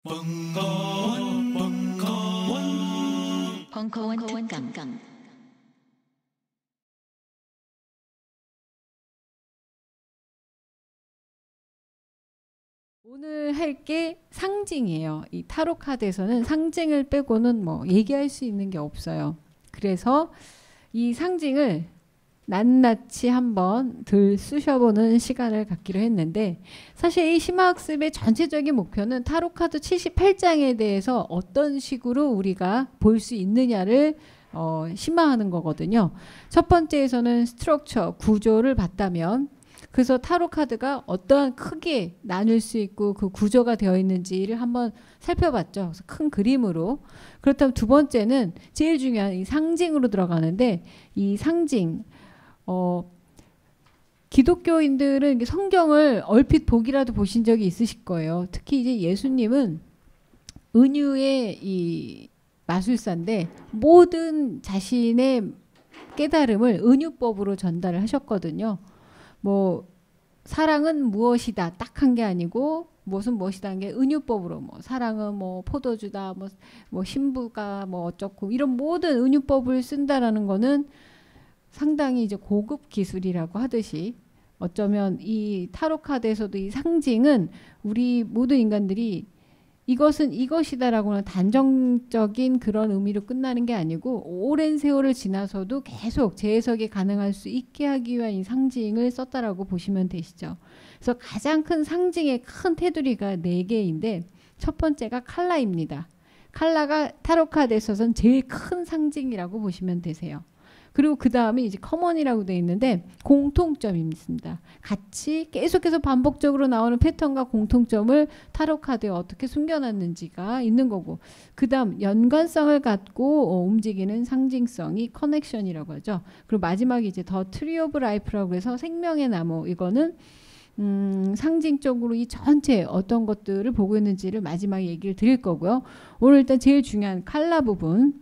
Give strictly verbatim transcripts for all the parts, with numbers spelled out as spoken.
벙커원, 벙커원, 벙커원 특강. 오늘 할 게 상징이에요. 이 타로 카드에서는 상징을 빼고는 뭐 얘기할 수 있는 게 없어요. 그래서 이 상징을 낱낱이 한번 들쑤셔보는 시간을 갖기로 했는데, 사실 이 심화학습의 전체적인 목표는 타로 카드 칠십팔 장에 대해서 어떤 식으로 우리가 볼 수 있느냐를 어, 심화하는 거거든요. 첫 번째에서는 스트럭처, 구조를 봤다면, 그래서 타로 카드가 어떠한 크기에 나눌 수 있고 그 구조가 되어 있는지를 한번 살펴봤죠. 그래서 큰 그림으로. 그렇다면 두 번째는 제일 중요한 이 상징으로 들어가는데, 이 상징, 어, 기독교인들은 성경을 얼핏 보기라도 보신 적이 있으실 거예요. 특히 이제 예수님은 은유의 이 마술사인데 모든 자신의 깨달음을 은유법으로 전달을 하셨거든요. 뭐 사랑은 무엇이다 딱 한 게 아니고 무엇은 무엇이다 한 게 은유법으로, 뭐 사랑은 뭐 포도주다, 뭐, 뭐 신부가 뭐 어쩌고, 이런 모든 은유법을 쓴다라는 거는 상당히 이제 고급 기술이라고 하듯이, 어쩌면 이 타로 카드에서도 이 상징은 우리 모든 인간들이 이것은 이것이다라고는 단정적인 그런 의미로 끝나는 게 아니고 오랜 세월을 지나서도 계속 재해석이 가능할 수 있게 하기 위한 이 상징을 썼다라고 보시면 되시죠. 그래서 가장 큰 상징의 큰 테두리가 네 개인데, 첫 번째가 칼라입니다. 칼라가 타로 카드에서는 제일 큰 상징이라고 보시면 되세요. 그리고 그 다음에 이제 커먼이라고 되어 있는데 공통점이 있습니다. 같이 계속해서 반복적으로 나오는 패턴과 공통점을 타로 카드에 어떻게 숨겨놨는지가 있는 거고, 그 다음 연관성을 갖고 어, 움직이는 상징성이 커넥션이라고 하죠. 그리고 마지막에 이제 더 트리 오브 라이프라고 해서 생명의 나무, 이거는 음, 상징적으로 이 전체 어떤 것들을 보고 있는지를 마지막에 얘기를 드릴 거고요. 오늘 일단 제일 중요한 칼라 부분,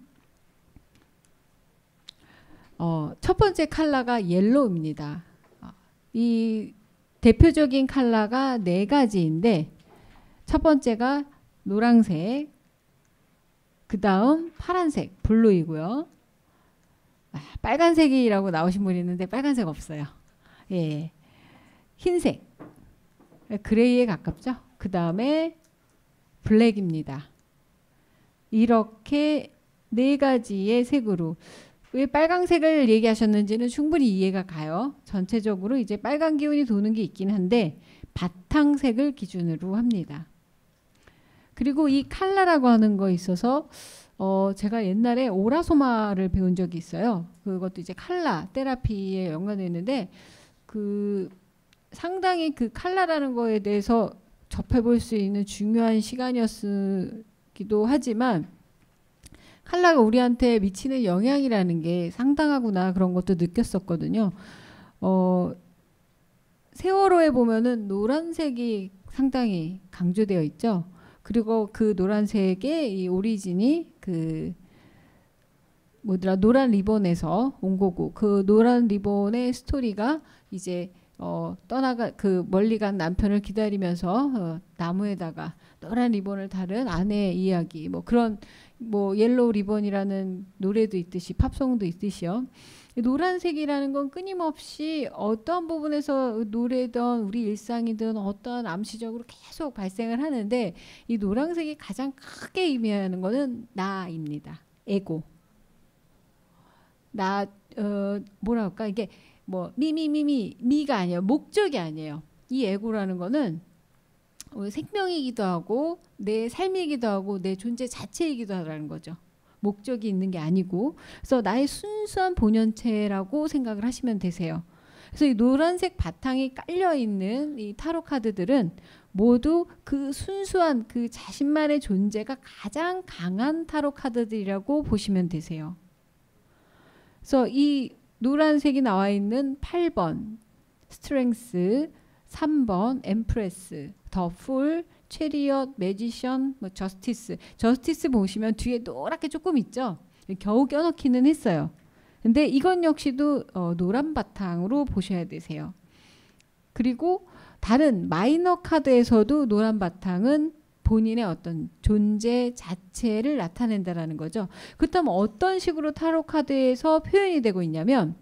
어, 첫 번째 컬러가 옐로우입니다. 어, 이 대표적인 컬러가 네 가지인데, 첫 번째가 노란색, 그 다음 파란색, 블루이고요. 아, 빨간색이라고 나오신 분이 있는데 빨간색 없어요. 예, 흰색, 그레이에 가깝죠. 그 다음에 블랙입니다. 이렇게 네 가지의 색으로, 왜 빨강색을 얘기하셨는지는 충분히 이해가 가요. 전체적으로 이제 빨간 기운이 도는 게 있긴 한데 바탕색을 기준으로 합니다. 그리고 이 칼라라고 하는 거 있어서 어 제가 옛날에 오라소마를 배운 적이 있어요. 그것도 이제 칼라 테라피에 연관되어 있는데, 그 상당히 그 칼라라는 거에 대해서 접해볼 수 있는 중요한 시간이었기도 하지만, 칼라가 우리한테 미치는 영향이라는 게 상당하구나, 그런 것도 느꼈었거든요. 어, 세월호에 보면은 노란색이 상당히 강조되어 있죠. 그리고 그 노란색의 이 오리진이 그 뭐더라, 노란 리본에서 온 거고, 그 노란 리본의 스토리가 이제 어, 떠나가 그 멀리 간 남편을 기다리면서 어, 나무에다가 노란 리본을 다른 아내의 이야기, 뭐 그런 뭐 옐로우 리본이라는 노래도 있듯이 팝송도 있듯이요. 노란색이라는 건 끊임없이 어떠한 부분에서 노래든 우리 일상이든 어떠한 암시적으로 계속 발생을 하는데, 이 노란색이 가장 크게 의미하는 거는 나입니다. 에고. 나 어, 뭐라 할까, 이게 뭐 미미미미 미가 아니에요. 목적이 아니에요. 이 에고라는 거는 생명이기도 하고 내 삶이기도 하고 내 존재 자체이기도 하라는 거죠. 목적이 있는 게 아니고, 그래서 나의 순수한 본연체라고 생각을 하시면 되세요. 그래서 이 노란색 바탕이 깔려 있는 이 타로 카드들은 모두 그 순수한 그 자신만의 존재가 가장 강한 타로 카드들이라고 보시면 되세요. 그래서 이 노란색이 나와 있는 팔 번 스트렝스, 삼 번 엠프레스, 더 풀, 체리엇, 매지션, 뭐 저스티스. 저스티스 보시면 뒤에 노랗게 조금 있죠. 겨우 껴넣기는 했어요. 근데 이건 역시도 어, 노란 바탕으로 보셔야 되세요. 그리고 다른 마이너 카드에서도 노란 바탕은 본인의 어떤 존재 자체를 나타낸다라는 거죠. 그렇다면 어떤 식으로 타로 카드에서 표현이 되고 있냐면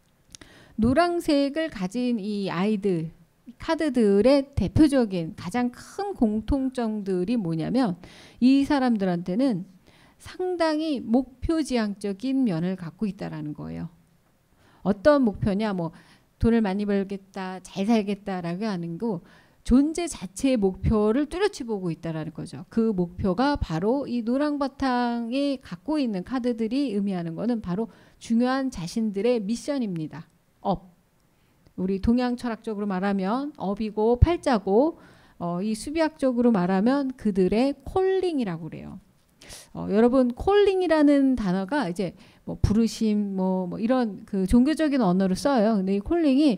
노란색을 가진 이 아이들 카드들의 대표적인 가장 큰 공통점들이 뭐냐면 이 사람들한테는 상당히 목표지향적인 면을 갖고 있다라는 거예요. 어떤 목표냐, 뭐 돈을 많이 벌겠다, 잘 살겠다라고 하는 거 존재 자체의 목표를 뚜렷이 보고 있다라는 거죠. 그 목표가 바로 이 노랑 바탕에 갖고 있는 카드들이 의미하는 거는 바로 중요한 자신들의 미션입니다. 업. 우리 동양 철학적으로 말하면 업이고 팔자고 어, 이 수비학적으로 말하면 그들의 콜링이라고 그래요. 어, 여러분 콜링이라는 단어가 이제 뭐 부르심 뭐, 뭐 이런 그 종교적인 언어를 써요. 근데 이 콜링이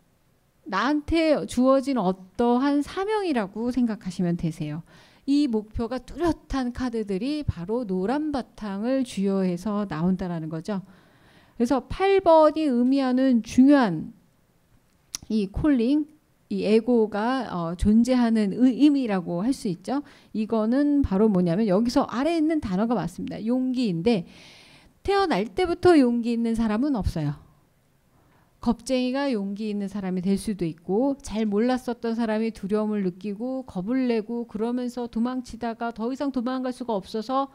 나한테 주어진 어떠한 사명이라고 생각하시면 되세요. 이 목표가 뚜렷한 카드들이 바로 노란 바탕을 주요해서 나온다라는 거죠. 그래서 팔 번이 의미하는 중요한 이 콜링, 이 에고가 어, 존재하는 의미라고 할 수 있죠. 이거는 바로 뭐냐면 여기서 아래에 있는 단어가 맞습니다. 용기인데 태어날 때부터 용기 있는 사람은 없어요. 겁쟁이가 용기 있는 사람이 될 수도 있고 잘 몰랐었던 사람이 두려움을 느끼고 겁을 내고 그러면서 도망치다가 더 이상 도망갈 수가 없어서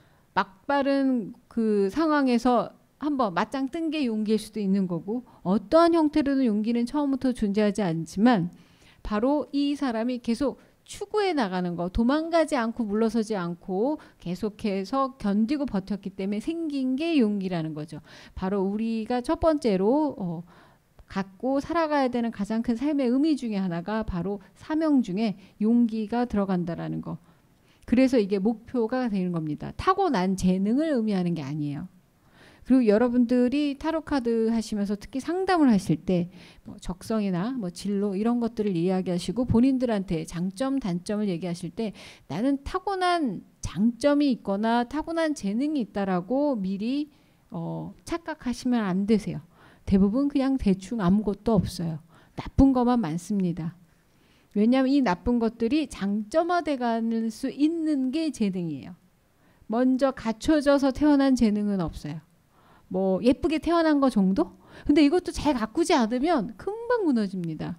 막바른 그 상황에서 한번 맞짱 뜬 게 용기일 수도 있는 거고 어떠한 형태로는 용기는 처음부터 존재하지 않지만 바로 이 사람이 계속 추구해 나가는 거 도망가지 않고 물러서지 않고 계속해서 견디고 버텼기 때문에 생긴 게 용기라는 거죠. 바로 우리가 첫 번째로 어, 갖고 살아가야 되는 가장 큰 삶의 의미 중에 하나가 바로 사명 중에 용기가 들어간다라는 거. 그래서 이게 목표가 되는 겁니다. 타고난 재능을 의미하는 게 아니에요. 그리고 여러분들이 타로 카드 하시면서 특히 상담을 하실 때 뭐 적성이나 뭐 진로 이런 것들을 이야기하시고 본인들한테 장점 단점을 얘기하실 때 나는 타고난 장점이 있거나 타고난 재능이 있다라고 미리 어, 착각하시면 안 되세요. 대부분 그냥 대충 아무것도 없어요. 나쁜 것만 많습니다. 왜냐하면 이 나쁜 것들이 장점화돼 갈 수 있는 게 재능이에요. 먼저 갖춰져서 태어난 재능은 없어요. 뭐 예쁘게 태어난 거 정도? 근데 이것도 잘 가꾸지 않으면 금방 무너집니다.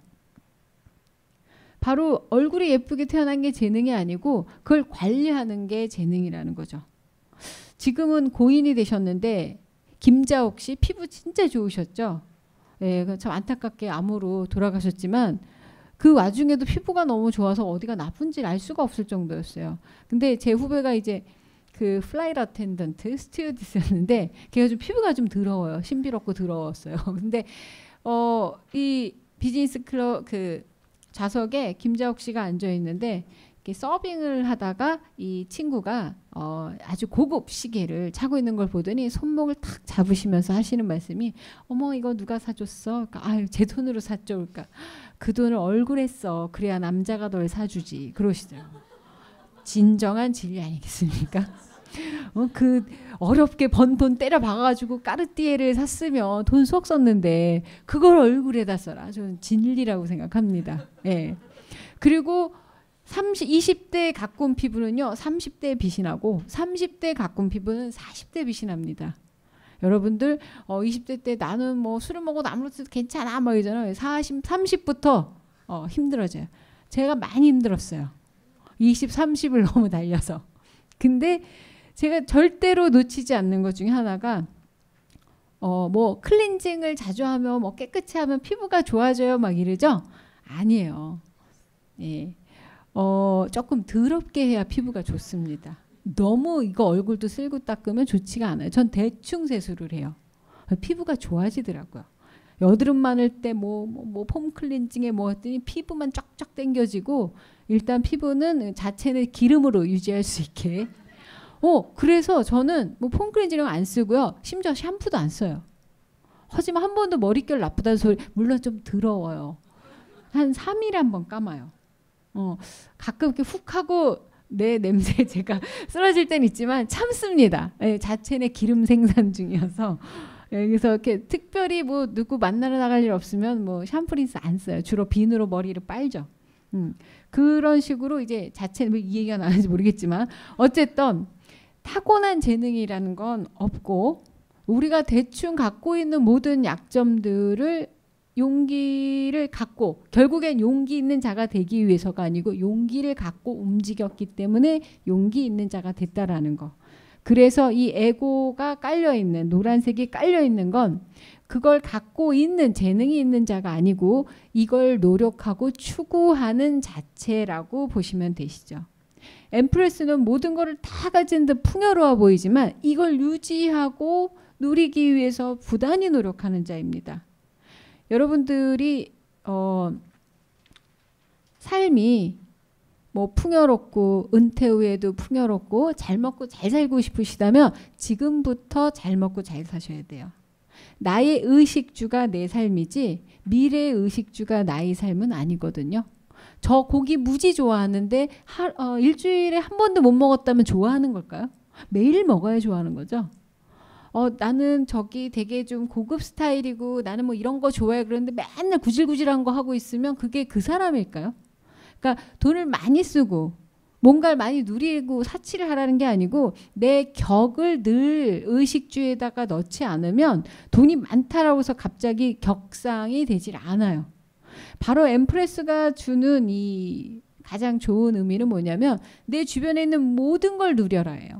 바로 얼굴이 예쁘게 태어난 게 재능이 아니고 그걸 관리하는 게 재능이라는 거죠. 지금은 고인이 되셨는데 김자옥 씨 피부 진짜 좋으셨죠? 예, 참 안타깝게 암으로 돌아가셨지만 그 와중에도 피부가 너무 좋아서 어디가 나쁜지 알 수가 없을 정도였어요. 근데 제 후배가 이제 그 플라이트 어텐던트 스튜어디스였는데 걔가 좀 피부가 좀 더러워요. 신비롭고 더러웠어요. 근데 어, 이 비즈니스 클럽 그 좌석에 김자옥 씨가 앉아 있는데 이렇게 서빙을 하다가 이 친구가 어, 아주 고급 시계를 차고 있는 걸 보더니 손목을 탁 잡으시면서 하시는 말씀이 어머 이거 누가 사줬어? 그러니까 아유 제 돈으로 샀죠. 그러니까 그 돈을 얼굴에 써. 그래야 남자가 널 사주지. 그러시더라고요. 진정한 진리 아니겠습니까? 어, 그 어렵게 번 돈 때려 박아가지고 까르띠에를 샀으면 돈 쏙 썼는데 그걸 얼굴에다 써라. 저는 진리라고 생각합니다. 예. 그리고 삼십, 이십 대 가꾼 피부는요. 삼십 대 빛이 나고 삼십 대 가꾼 피부는 사십 대 빛이 납니다. 여러분들 어, 이십 대 때 나는 뭐 술을 먹어도 아무렇지도 괜찮아 막 이러잖아요. 사십, 삼십부터 어, 힘들어져요. 제가 많이 힘들었어요. 이십, 삼십을 너무 달려서. 근데 제가 절대로 놓치지 않는 것 중에 하나가 어, 뭐 클렌징을 자주 하면 뭐 깨끗이 하면 피부가 좋아져요 막 이러죠? 아니에요. 예. 어, 조금 더럽게 해야 피부가 좋습니다. 너무 이거 얼굴도 쓸고 닦으면 좋지가 않아요. 전 대충 세수를 해요. 피부가 좋아지더라고요. 여드름 많을 때 뭐 뭐 폼 클렌징에 뭐 했더니 피부만 쫙쫙 당겨지고 일단 피부는 자체는 기름으로 유지할 수 있게. 어 그래서 저는 뭐 폼 클렌징은 안 쓰고요. 심지어 샴푸도 안 써요. 하지만 한 번도 머릿결 나쁘다는 소리 물론 좀 더러워요. 한 삼 일에 한 번 감아요. 어 가끔 이렇게 훅 하고 내 냄새 제가 쓰러질 때는 있지만 참습니다. 예, 자체의 기름 생산 중이어서. 여기서 이렇게 특별히 뭐 누구 만나러 나갈 일 없으면 뭐 샴푸 린스 안 써요. 주로 비누로 머리를 빨죠. 음, 그런 식으로 이제 자체 이 얘기가 나는지 모르겠지만 어쨌든 타고난 재능이라는 건 없고 우리가 대충 갖고 있는 모든 약점들을 용기를 갖고 결국엔 용기 있는 자가 되기 위해서가 아니고 용기를 갖고 움직였기 때문에 용기 있는 자가 됐다라는 거. 그래서 이 에고가 깔려있는 노란색이 깔려있는 건 그걸 갖고 있는 재능이 있는 자가 아니고 이걸 노력하고 추구하는 자체라고 보시면 되시죠. 엠프레스는 모든 것을 다 가진 듯 풍요로워 보이지만 이걸 유지하고 누리기 위해서 부단히 노력하는 자입니다. 여러분들이 어, 삶이 뭐 풍요롭고 은퇴 후에도 풍요롭고 잘 먹고 잘 살고 싶으시다면 지금부터 잘 먹고 잘 사셔야 돼요. 나의 의식주가 내 삶이지 미래의 의식주가 나의 삶은 아니거든요. 저 고기 무지 좋아하는데 하, 어, 일주일에 한 번도 못 먹었다면 좋아하는 걸까요? 매일 먹어야 좋아하는 거죠. 어, 나는 저기 되게 좀 고급 스타일이고 나는 뭐 이런 거 좋아해 그러는데 맨날 구질구질한 거 하고 있으면 그게 그 사람일까요? 그러니까 돈을 많이 쓰고 뭔가를 많이 누리고 사치를 하라는 게 아니고 내 격을 늘 의식주에다가 넣지 않으면 돈이 많다라고 해서 갑자기 격상이 되질 않아요. 바로 엠프레스가 주는 이 가장 좋은 의미는 뭐냐면 내 주변에 있는 모든 걸 누려라예요.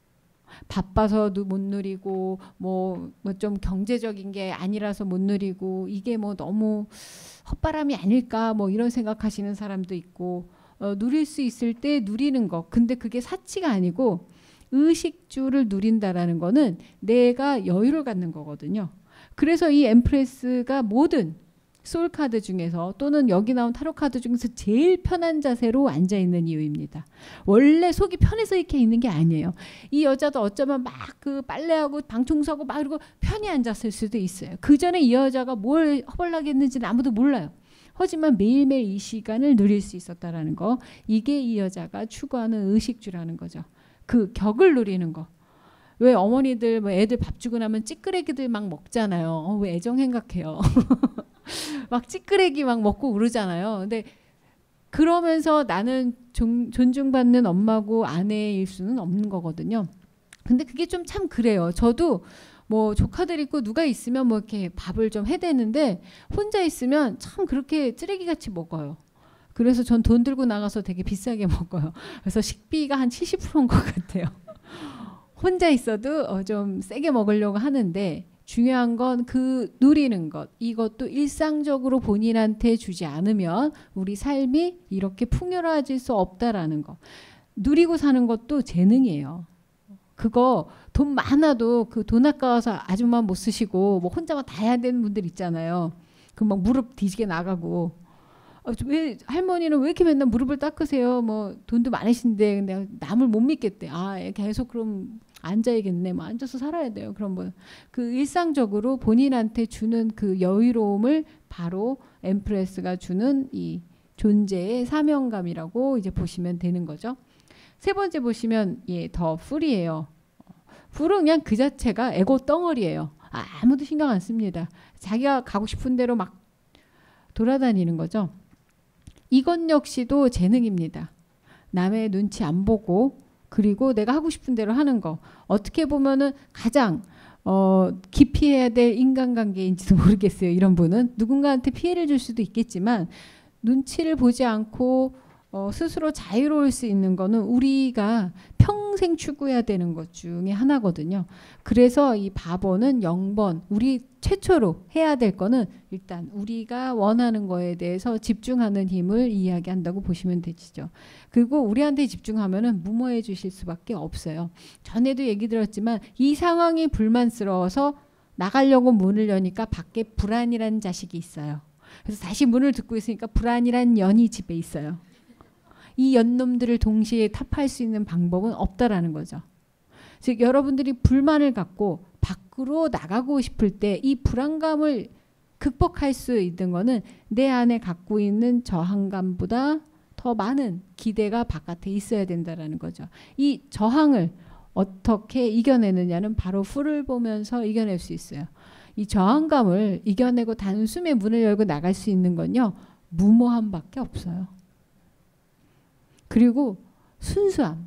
바빠서 못 누리고 뭐 뭐 좀 경제적인 게 아니라서 못 누리고 이게 뭐 너무 헛바람이 아닐까 뭐 이런 생각하시는 사람도 있고 어, 누릴 수 있을 때 누리는 거. 근데 그게 사치가 아니고 의식주를 누린다라는 거는 내가 여유를 갖는 거거든요. 그래서 이 엠프레스가 모든 소울카드 중에서 또는 여기 나온 타로카드 중에서 제일 편한 자세로 앉아있는 이유입니다. 원래 속이 편해서 이렇게 있는 게 아니에요. 이 여자도 어쩌면 막 그 빨래하고 방청소하고 막 이러고 편히 앉았을 수도 있어요. 그 전에 이 여자가 뭘 허벌나게 했는지는 아무도 몰라요. 하지만 매일매일 이 시간을 누릴 수 있었다라는 거. 이게 이 여자가 추구하는 의식주라는 거죠. 그 격을 누리는 거. 왜 어머니들 뭐 애들 밥 주고 나면 찌끄레기들 막 먹잖아요. 어, 왜 애정 생각해요. 막 찌끄레기 막 먹고 그러잖아요. 근데 그러면서 나는 존, 존중받는 엄마고 아내일 수는 없는 거거든요. 근데 그게 좀 참 그래요. 저도 뭐 조카들 있고 누가 있으면 뭐 이렇게 밥을 좀 해대는데 혼자 있으면 참 그렇게 쓰레기같이 먹어요. 그래서 전 돈 들고 나가서 되게 비싸게 먹어요. 그래서 식비가 한 칠십 퍼센트인 것 같아요. 혼자 있어도 어 좀 세게 먹으려고 하는데 중요한 건 그 누리는 것. 이것도 일상적으로 본인한테 주지 않으면 우리 삶이 이렇게 풍요로워질 수 없다라는 거. 누리고 사는 것도 재능이에요. 그거 돈 많아도 그 돈 아까워서 아줌마 못 쓰시고 뭐 혼자만 다 해야 되는 분들 있잖아요. 그 막 무릎 뒤지게 나가고 어, 왜 할머니는 왜 이렇게 맨날 무릎을 닦으세요? 뭐 돈도 많으신데 근데 남을 못 믿겠대. 아 계속 그럼 앉아야겠네. 뭐 앉아서 살아야 돼요. 그럼 뭐 그 일상적으로 본인한테 주는 그 여유로움을 바로 엠프레스가 주는 이 존재의 사명감이라고 이제 보시면 되는 거죠. 세 번째 보시면 예, 더 풀이에요. 풀은 그냥 그 자체가 에고 덩어리예요. 아, 아무도 신경 안 씁니다. 자기가 가고 싶은 대로 막 돌아다니는 거죠. 이것 역시도 재능입니다. 남의 눈치 안 보고 그리고 내가 하고 싶은 대로 하는 거. 어떻게 보면은 가장 어, 기피해야 될 인간관계인지도 모르겠어요. 이런 분은 누군가한테 피해를 줄 수도 있겠지만 눈치를 보지 않고 어, 스스로 자유로울 수 있는 거는 우리가 평생 추구해야 되는 것 중에 하나거든요. 그래서 이 바보는 영 번 우리 최초로 해야 될 거는 일단 우리가 원하는 거에 대해서 집중하는 힘을 이야기한다고 보시면 되시죠. 그리고 우리한테 집중하면은 무모해 주실 수밖에 없어요. 전에도 얘기 들었지만 이 상황이 불만스러워서 나가려고 문을 여니까 밖에 불안이라는 자식이 있어요. 그래서 다시 문을 듣고 있으니까 불안이란 년이 집에 있어요. 이 연놈들을 동시에 타파할 수 있는 방법은 없다라는 거죠. 즉 여러분들이 불만을 갖고 밖으로 나가고 싶을 때 이 불안감을 극복할 수 있는 거는 내 안에 갖고 있는 저항감보다 더 많은 기대가 바깥에 있어야 된다라는 거죠. 이 저항을 어떻게 이겨내느냐는 바로 풀을 보면서 이겨낼 수 있어요. 이 저항감을 이겨내고 단숨에 문을 열고 나갈 수 있는 건요. 무모함밖에 없어요. 그리고 순수함.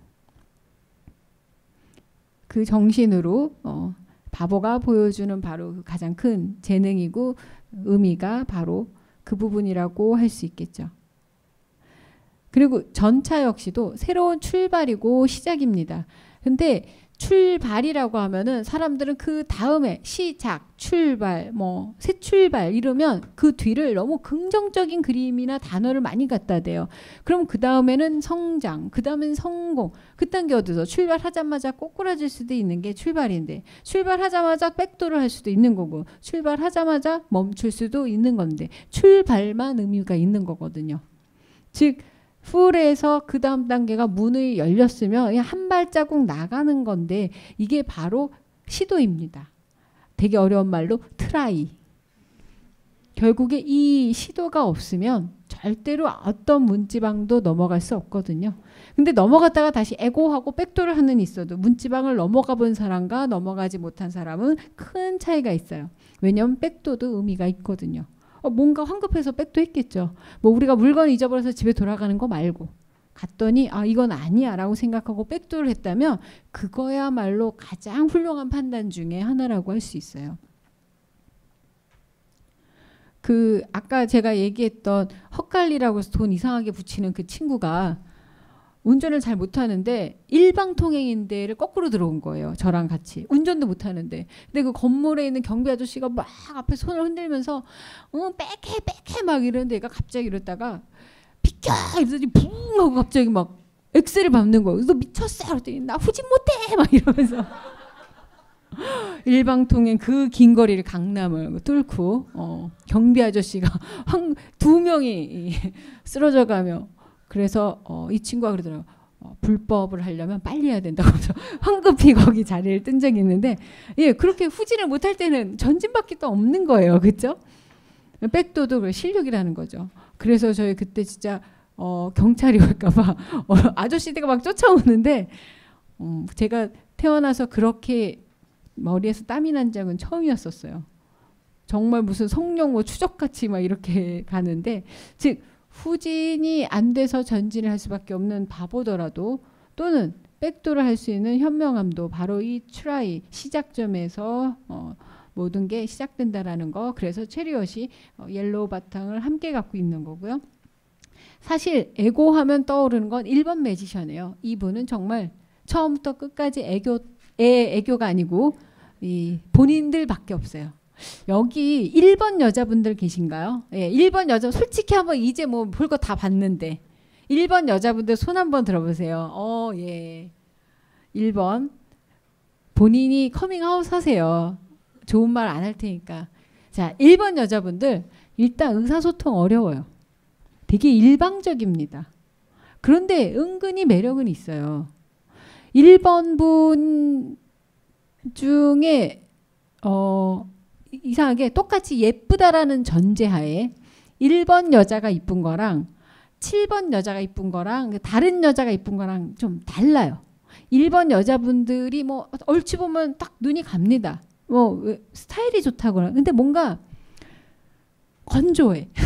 그 정신으로 어, 바보가 보여주는 바로 가장 큰 재능이고 의미가 바로 그 부분이라고 할 수 있겠죠. 그리고 전차 역시도 새로운 출발이고 시작입니다. 근데 출발이라고 하면은 사람들은 그 다음에 시작, 출발, 뭐 새 출발 이러면 그 뒤를 너무 긍정적인 그림이나 단어를 많이 갖다 대요. 그럼 그 다음에는 성장, 그 다음엔 성공, 그딴 게 어디서 출발하자마자 꼬꾸라질 수도 있는 게 출발인데 출발하자마자 백도를 할 수도 있는 거고 출발하자마자 멈출 수도 있는 건데 출발만 의미가 있는 거거든요. 즉 풀에서 그 다음 단계가 문이 열렸으면 그냥 한 발자국 나가는 건데 이게 바로 시도입니다. 되게 어려운 말로 트라이. 결국에 이 시도가 없으면 절대로 어떤 문지방도 넘어갈 수 없거든요. 근데 넘어갔다가 다시 에고하고 백도를 하는 있어도 문지방을 넘어가 본 사람과 넘어가지 못한 사람은 큰 차이가 있어요. 왜냐하면 백도도 의미가 있거든요. 어, 뭔가 황급해서 백도 했겠죠. 뭐 우리가 물건 잊어버려서 집에 돌아가는 거 말고 갔더니 아 이건 아니야 라고 생각하고 백도를 했다면 그거야말로 가장 훌륭한 판단 중에 하나라고 할 수 있어요. 그 아까 제가 얘기했던 헛갈리라고 해서 돈 이상하게 붙이는 그 친구가 운전을 잘 못하는데 일방통행인데를 거꾸로 들어온 거예요. 저랑 같이. 운전도 못하는데. 근데 그 건물에 있는 경비 아저씨가 막 앞에 손을 흔들면서 어 빽해 빽해 막 이러는데 얘가 갑자기 이러다가 비켜! 이러더니 붕 하고 갑자기 막 엑셀을 밟는 거예요. 너 미쳤어? 그랬더니 나 후진 못해! 막 이러면서 일방통행 그 긴 거리를 강남을 뚫고 어, 경비 아저씨가 한, 두 명이 쓰러져가며 그래서 어, 이 친구가 그러더라고요. 어, 불법을 하려면 빨리 해야 된다고 해서 황급히 거기 자리를 뜬 적이 있는데 예 그렇게 후진을 못할 때는 전진밖에 또 없는 거예요. 그렇죠? 백도도 실력이라는 거죠. 그래서 저희 그때 진짜 어, 경찰이 올까 봐 어, 아저씨들가 막 쫓아오는데 음, 제가 태어나서 그렇게 머리에서 땀이 난 적은 처음이었었어요. 정말 무슨 성령 뭐 추적같이 막 이렇게 가는데 즉 후진이 안 돼서 전진을 할 수밖에 없는 바보더라도 또는 백도를 할 수 있는 현명함도 바로 이 트라이 시작점에서 어, 모든 게 시작된다라는 거. 그래서 체리엇이 어, 옐로우 바탕을 함께 갖고 있는 거고요. 사실 에고하면 떠오르는 건 일 번 매지션이에요. 이분은 정말 처음부터 끝까지 애교, 애, 애교가 아니고 이 본인들밖에 없어요. 여기 일 번 여자분들 계신가요? 예, 일 번 여자 솔직히 한번 이제 뭐 볼 거 다 봤는데 일 번 여자분들 손 한번 들어보세요. 어, 예. 일 번 본인이 커밍아웃 하세요. 좋은 말 안 할 테니까. 자, 일 번 여자분들 일단 의사소통 어려워요. 되게 일방적입니다. 그런데 은근히 매력은 있어요. 일 번 분 중에 어 이상하게 똑같이 예쁘다라는 전제하에 일 번 여자가 이쁜 거랑 칠 번 여자가 이쁜 거랑 다른 여자가 이쁜 거랑 좀 달라요. 일 번 여자분들이 뭐 얼추 보면 딱 눈이 갑니다. 뭐 스타일이 좋다거나. 근데 뭔가 건조해.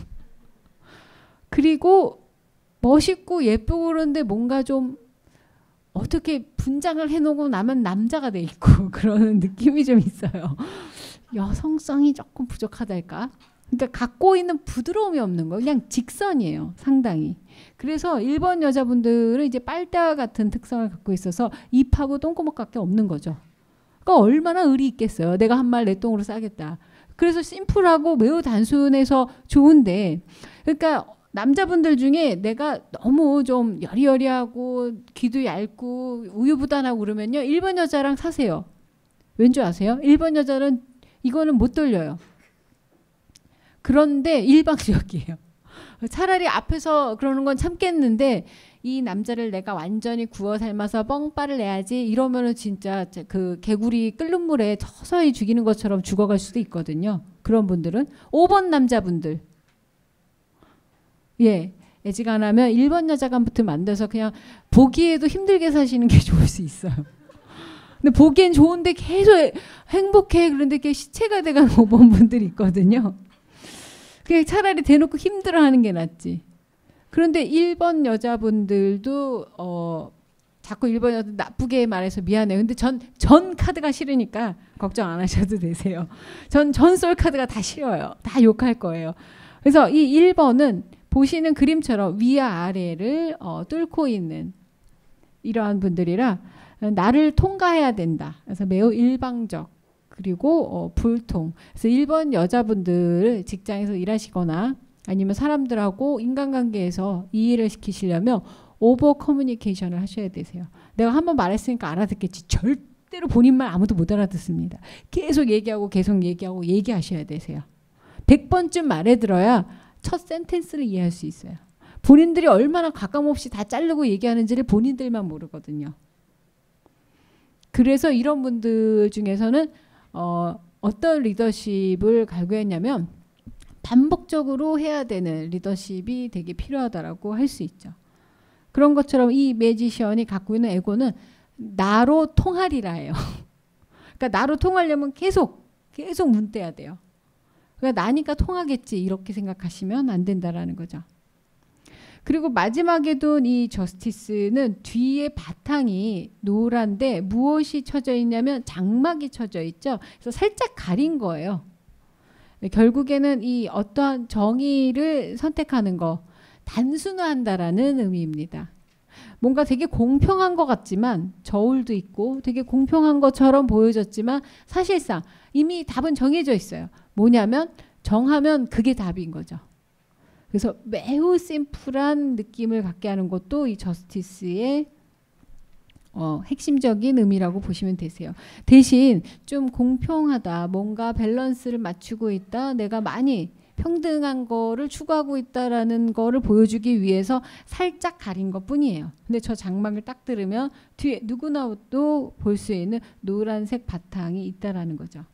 그리고 멋있고 예쁘고 그런데 뭔가 좀 어떻게 분장을 해놓고 나면 남자가 돼 있고 그러는 느낌이 좀 있어요. 여성성이 조금 부족하달까? 그러니까 갖고 있는 부드러움이 없는 거 그냥 직선이에요. 상당히. 그래서 일 번 여자분들은 이제 빨대와 같은 특성을 갖고 있어서 입하고 똥구멍밖에 없는 거죠. 그러니까 얼마나 의리 있겠어요. 내가 한 말 내 똥으로 싸겠다. 그래서 심플하고 매우 단순해서 좋은데 그러니까 남자분들 중에 내가 너무 좀 여리여리하고 귀도 얇고 우유부단하고 그러면요. 일 번 여자랑 사세요. 왠지 아세요? 일 번 여자는 이거는 못 돌려요. 그런데 일방적이에요. 차라리 앞에서 그러는 건 참겠는데 이 남자를 내가 완전히 구워 삶아서 뻥빠를 내야지 이러면은 진짜 그 개구리 끓는 물에 서서히 죽이는 것처럼 죽어갈 수도 있거든요. 그런 분들은 오 번 남자분들 예, 애지간하면 일 번 여자가 붙으면 안 돼서 그냥 보기에도 힘들게 사시는 게 좋을 수 있어요. 근데 보기엔 좋은데 계속 행복해. 그런데 이렇게 시체가 돼가는 오 번 분들이 있거든요. 그냥 차라리 대놓고 힘들어하는 게 낫지. 그런데 일 번 여자분들도 어, 자꾸 일 번 여자 나쁘게 말해서 미안해요. 근데 전, 전 카드가 싫으니까 걱정 안 하셔도 되세요. 전 전솔 카드가 다 싫어요. 다 욕할 거예요. 그래서 이 일 번은 보시는 그림처럼 위와 아래를 어, 뚫고 있는 이러한 분들이라 나를 통과해야 된다. 그래서 매우 일방적 그리고 어, 불통. 그래서 일 번 여자분들 직장에서 일하시거나 아니면 사람들하고 인간관계에서 이해를 시키시려면 오버 커뮤니케이션을 하셔야 되세요. 내가 한번 말했으니까 알아듣겠지. 절대로 본인 말 아무도 못 알아듣습니다. 계속 얘기하고 계속 얘기하고 얘기하셔야 되세요. 백 번쯤 말해 들어야 첫 센텐스를 이해할 수 있어요. 본인들이 얼마나 가감없이 다 자르고 얘기하는지를 본인들만 모르거든요. 그래서 이런 분들 중에서는 어, 어떤 리더십을 갈구했냐면 반복적으로 해야 되는 리더십이 되게 필요하다라고 할 수 있죠. 그런 것처럼 이 매지션이 갖고 있는 에고는 나로 통하리라 해요. 그러니까 나로 통하려면 계속 계속 문대야 돼요. 그러니까 나니까 통하겠지 이렇게 생각하시면 안 된다라는 거죠. 그리고 마지막에도 이 저스티스는 뒤에 바탕이 노란데 무엇이 쳐져 있냐면 장막이 쳐져 있죠. 그래서 살짝 가린 거예요. 결국에는 이 어떠한 정의를 선택하는 거 단순화한다라는 의미입니다. 뭔가 되게 공평한 것 같지만 저울도 있고 되게 공평한 것처럼 보여졌지만 사실상 이미 답은 정해져 있어요. 뭐냐면 정하면 그게 답인 거죠. 그래서 매우 심플한 느낌을 갖게 하는 것도 이 저스티스의 어, 핵심적인 의미라고 보시면 되세요. 대신 좀 공평하다, 뭔가 밸런스를 맞추고 있다, 내가 많이 평등한 거를 추구하고 있다라는 거를 보여주기 위해서 살짝 가린 것 뿐이에요. 근데 저 장막을 딱 들으면 뒤에 누구나도 볼 수 있는 노란색 바탕이 있다라는 거죠.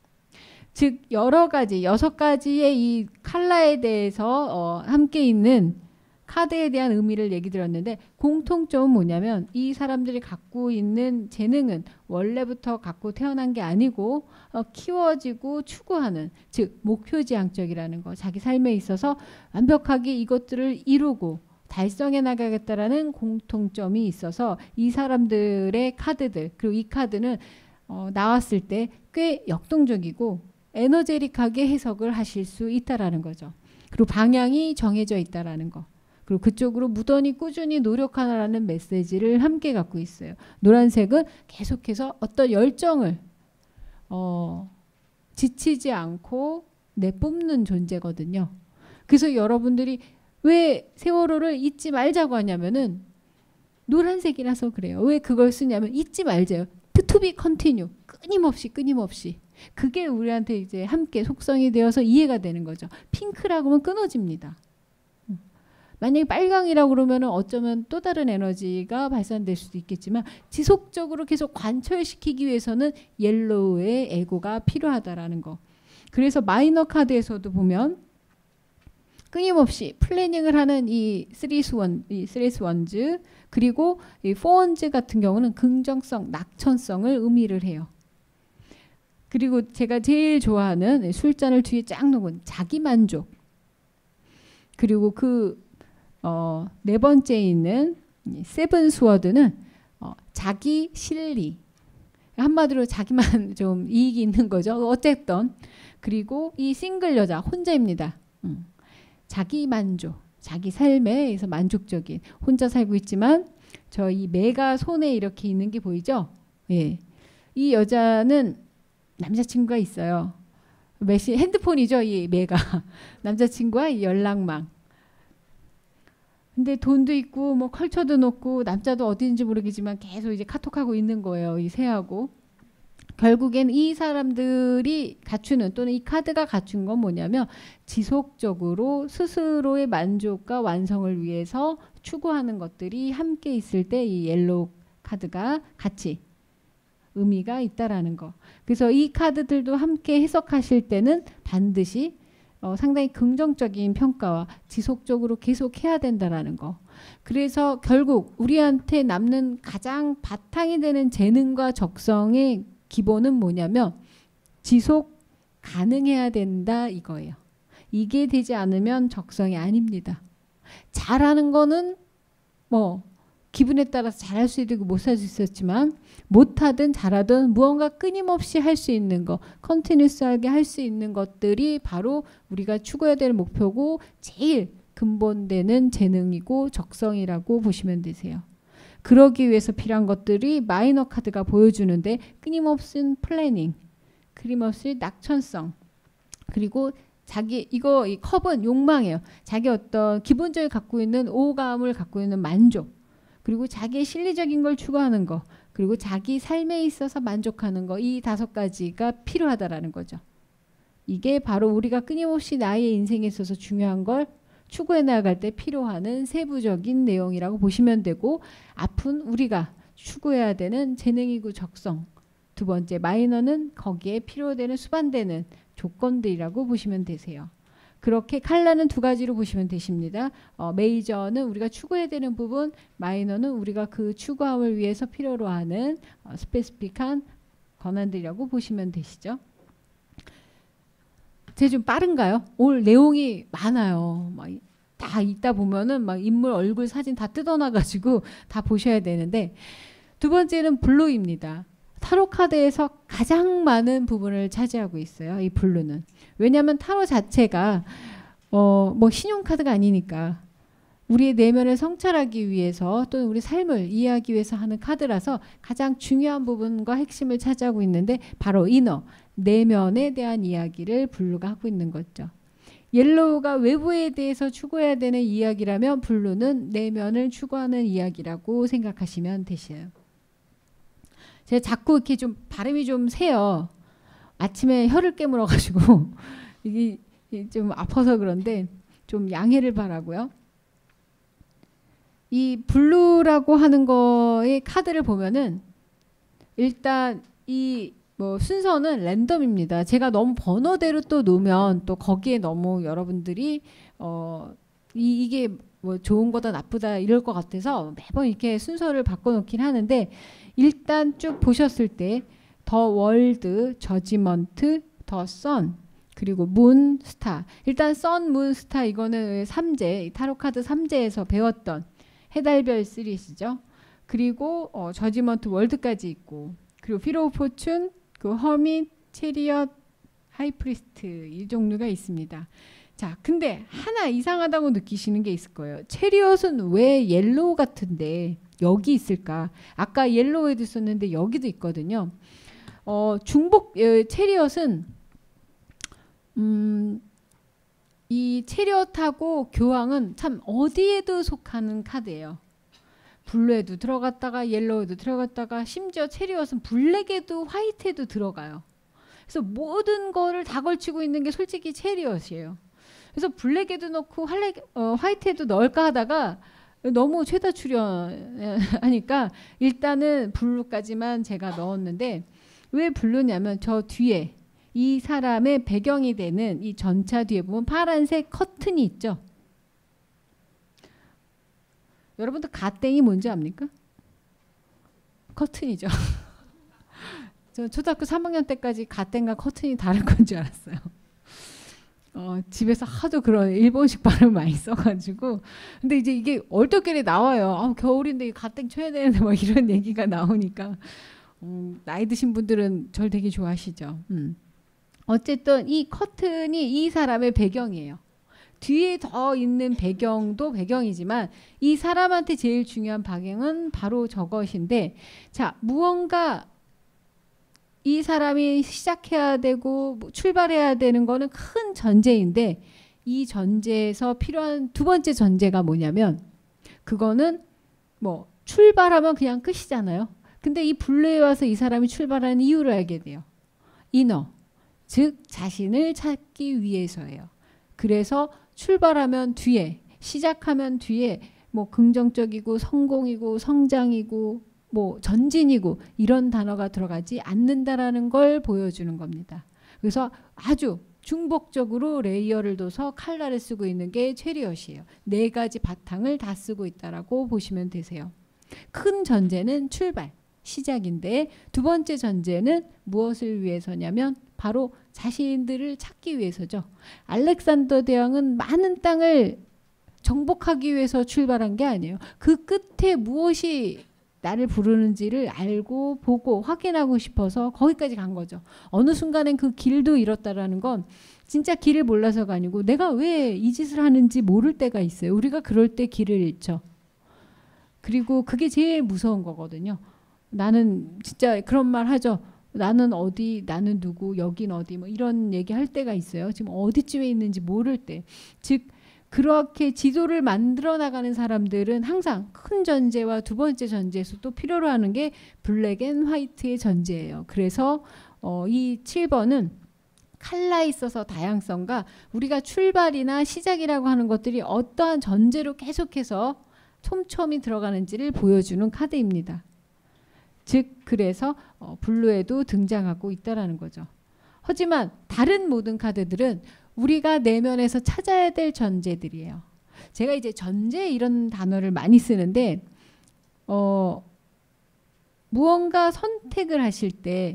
즉 여러 가지, 여섯 가지의 이 컬러에 대해서 어, 함께 있는 카드에 대한 의미를 얘기 드렸는데 공통점은 뭐냐면 이 사람들이 갖고 있는 재능은 원래부터 갖고 태어난 게 아니고 어, 키워지고 추구하는, 즉 목표지향적이라는 거, 자기 삶에 있어서 완벽하게 이것들을 이루고 달성해 나가겠다라는 공통점이 있어서 이 사람들의 카드들, 그리고 이 카드는 어, 나왔을 때 꽤 역동적이고 에너제틱하게 해석을 하실 수 있다라는 거죠. 그리고 방향이 정해져 있다라는 거. 그리고 그쪽으로 무던히 꾸준히 노력하라는 메시지를 함께 갖고 있어요. 노란색은 계속해서 어떤 열정을 어, 지치지 않고 내뿜는 존재거든요. 그래서 여러분들이 왜 세월호를 잊지 말자고 하냐면은 노란색이라서 그래요. 왜 그걸 쓰냐면 잊지 말자요. To be continue. 끊임없이 끊임없이. 그게 우리한테 이제 함께 속성이 되어서 이해가 되는 거죠. 핑크라고 하면 끊어집니다. 만약에 빨강이라고 그러면 어쩌면 또 다른 에너지가 발산될 수도 있겠지만 지속적으로 계속 관철시키기 위해서는 옐로우의 에고가 필요하다라는 거. 그래서 마이너 카드에서도 보면 끊임없이 플래닝을 하는 이 쓰리스 원, 이 쓰리스 원즈, 그리고 이 포원즈 같은 경우는 긍정성, 낙천성을 의미를 해요. 그리고 제가 제일 좋아하는 술잔을 뒤에 쫙 놓은 자기만족. 그리고 그 어, 네 번째에 있는 세븐 스워드는 어, 자기 실리. 한마디로 자기만 좀 이익이 있는 거죠. 어쨌든. 그리고 이 싱글 여자 혼자입니다. 음. 자기 만족, 자기 삶에서 만족적인, 혼자 살고 있지만 저 이 매가 손에 이렇게 있는 게 보이죠? 예. 이 여자는 남자친구가 있어요. 메시 핸드폰이죠, 이 매가. 남자친구와 연락망. 근데 돈도 있고 뭐 컬처도 높고 남자도 어디인지 모르겠지만 계속 이제 카톡하고 있는 거예요. 이 새하고. 결국엔 이 사람들이 갖추는, 또는 이 카드가 갖춘 건 뭐냐면 지속적으로 스스로의 만족과 완성을 위해서 추구하는 것들이 함께 있을 때 이 옐로우 카드가 같이 의미가 있다라는 거. 그래서 이 카드들도 함께 해석하실 때는 반드시 어, 상당히 긍정적인 평가와 지속적으로 계속 해야 된다라는 거. 그래서 결국 우리한테 남는 가장 바탕이 되는 재능과 적성의 기본은 뭐냐면 지속 가능해야 된다 이거예요. 이게 되지 않으면 적성이 아닙니다. 잘하는 거는 뭐 기분에 따라서 잘할 수 있고 못할 수 있었지만 못하든 잘하든 무언가 끊임없이 할 수 있는 거, 컨티뉴스하게 할 수 있는 것들이 바로 우리가 추구해야 될 목표고 제일 근본되는 재능이고 적성이라고 보시면 되세요. 그러기 위해서 필요한 것들이 마이너 카드가 보여주는데 끊임없는 플래닝, 끊임없이 낙천성, 그리고 자기 이거 이 컵은 욕망이에요. 자기 어떤 기본적으로 갖고 있는 오감을 갖고 있는 만족, 그리고 자기의 실리적인 걸 추구하는 거, 그리고 자기 삶에 있어서 만족하는 거, 이 다섯 가지가 필요하다라는 거죠. 이게 바로 우리가 끊임없이 나의 인생에 있어서 중요한 걸 추구해 나갈 때 필요하는 세부적인 내용이라고 보시면 되고, 앞은 우리가 추구해야 되는 재능이고 적성, 두 번째 마이너는 거기에 필요되는 수반되는 조건들이라고 보시면 되세요. 그렇게 컬러는 두 가지로 보시면 되십니다. 어, 메이저는 우리가 추구해야 되는 부분, 마이너는 우리가 그 추구함을 위해서 필요로 하는 어, 스페시픽한 권한들이라고 보시면 되시죠. 제 좀 빠른가요? 오늘 내용이 많아요. 막 다 있다 보면은 막 인물 얼굴 사진 다 뜯어놔가지고 다 보셔야 되는데, 두 번째는 블루입니다. 타로 카드에서 가장 많은 부분을 차지하고 있어요. 이 블루는. 왜냐하면 타로 자체가 어, 뭐 신용카드가 아니니까 우리의 내면을 성찰하기 위해서 또는 우리 삶을 이해하기 위해서 하는 카드라서 가장 중요한 부분과 핵심을 차지하고 있는데, 바로 이너, 내면에 대한 이야기를 블루가 하고 있는 거죠. 옐로우가 외부에 대해서 추구해야 되는 이야기라면 블루는 내면을 추구하는 이야기라고 생각하시면 되세요. 제가 자꾸 이렇게 좀 발음이 좀 세요. 아침에 혀를 깨물어가지고 이게 좀 아파서 그런데 좀 양해를 바라고요. 이 블루라고 하는 거의 카드를 보면은 일단 이 뭐 순서는 랜덤입니다. 제가 너무 번호대로 또 놓으면 또 거기에 너무 여러분들이 어 이, 이게 뭐 좋은 거다 나쁘다 이럴 것 같아서 매번 이렇게 순서를 바꿔놓긴 하는데, 일단 쭉 보셨을 때 더 월드, 저지먼트, 더 선, 그리고 문, 스타. 일단 선, 문, 스타 이거는 삼재, 타로 카드 삼재에서 배웠던 해달별 시리즈죠. 그리고 어, 저지먼트 월드까지 있고, 그리고 피로 오브 포춘, 그 허밋, 체리엇, 하이프리스트 이 종류가 있습니다. 자, 근데 하나 이상하다고 느끼시는 게 있을 거예요. 체리엇은 왜 옐로우 같은데 여기 있을까? 아까 옐로우에도 있었는데 여기도 있거든요. 어, 중복 에, 체리엇은 음, 이 체리엇하고 교황은 참 어디에도 속하는 카드예요. 블루에도 들어갔다가 옐로우에도 들어갔다가, 심지어 체리엇은 블랙에도 화이트에도 들어가요. 그래서 모든 거를 다 걸치고 있는 게 솔직히 체리엇이에요. 그래서 블랙에도 넣고 할래, 어, 화이트에도 넣을까 하다가 너무 최다 출연하니까 일단은 블루까지만 제가 넣었는데, 왜 블루냐면 저 뒤에 이 사람의 배경이 되는 이 전차 뒤에 보면 파란색 커튼이 있죠. 여러분들 가땡이 뭔지 압니까? 커튼이죠. 저 초등학교 삼 학년 때까지 가땡과 커튼이 다른 건 줄 알았어요. 어, 집에서 하도 그런 일본식 발음 많이 써가지고. 근데 이제 이게 얼떨결에 나와요. 아, 겨울인데 가땡 쳐야 되는데 막 이런 얘기가 나오니까 음, 나이 드신 분들은 절 되게 좋아하시죠. 음. 어쨌든 이 커튼이 이 사람의 배경이에요. 뒤에 더 있는 배경도 배경이지만 이 사람한테 제일 중요한 방향은 바로 저것인데, 자, 무언가 이 사람이 시작해야 되고 출발해야 되는 거는 큰 전제인데, 이 전제에서 필요한 두 번째 전제가 뭐냐면, 그거는 뭐 출발하면 그냥 끝이잖아요. 근데 이 블루에 와서 이 사람이 출발하는 이유를 알게 돼요. 이너, 즉 자신을 찾기 위해서예요. 그래서 출발하면 뒤에, 시작하면 뒤에 뭐 긍정적이고 성공이고 성장이고 뭐 전진이고 이런 단어가 들어가지 않는다라는 걸 보여주는 겁니다. 그래서 아주 중복적으로 레이어를 둬서 칼라를 쓰고 있는 게 체리엇이에요. 네 가지 바탕을 다 쓰고 있다라고 보시면 되세요. 큰 전제는 출발, 시작인데, 두 번째 전제는 무엇을 위해서냐면 바로 자신들을 찾기 위해서죠. 알렉산더 대왕은 많은 땅을 정복하기 위해서 출발한 게 아니에요. 그 끝에 무엇이 나를 부르는지를 알고 보고 확인하고 싶어서 거기까지 간 거죠. 어느 순간엔 그 길도 잃었다라는 건 진짜 길을 몰라서가 아니고 내가 왜 이 짓을 하는지 모를 때가 있어요. 우리가 그럴 때 길을 잃죠. 그리고 그게 제일 무서운 거거든요. 나는 진짜 그런 말 하죠. 나는 어디, 나는 누구, 여긴 어디 뭐 이런 얘기 할 때가 있어요. 지금 어디쯤에 있는지 모를 때. 즉 그렇게 지도를 만들어 나가는 사람들은 항상 큰 전제와 두 번째 전제에서 또 필요로 하는 게 블랙 앤 화이트의 전제예요. 그래서 어, 이 칠 번은 칼라에 있어서 다양성과 우리가 출발이나 시작이라고 하는 것들이 어떠한 전제로 계속해서 촘촘히 들어가는지를 보여주는 카드입니다. 즉 그래서 어, 블루에도 등장하고 있다는 거죠. 하지만 다른 모든 카드들은 우리가 내면에서 찾아야 될 전제들이에요. 제가 이제 전제 이런 단어를 많이 쓰는데 어, 무언가 선택을 하실 때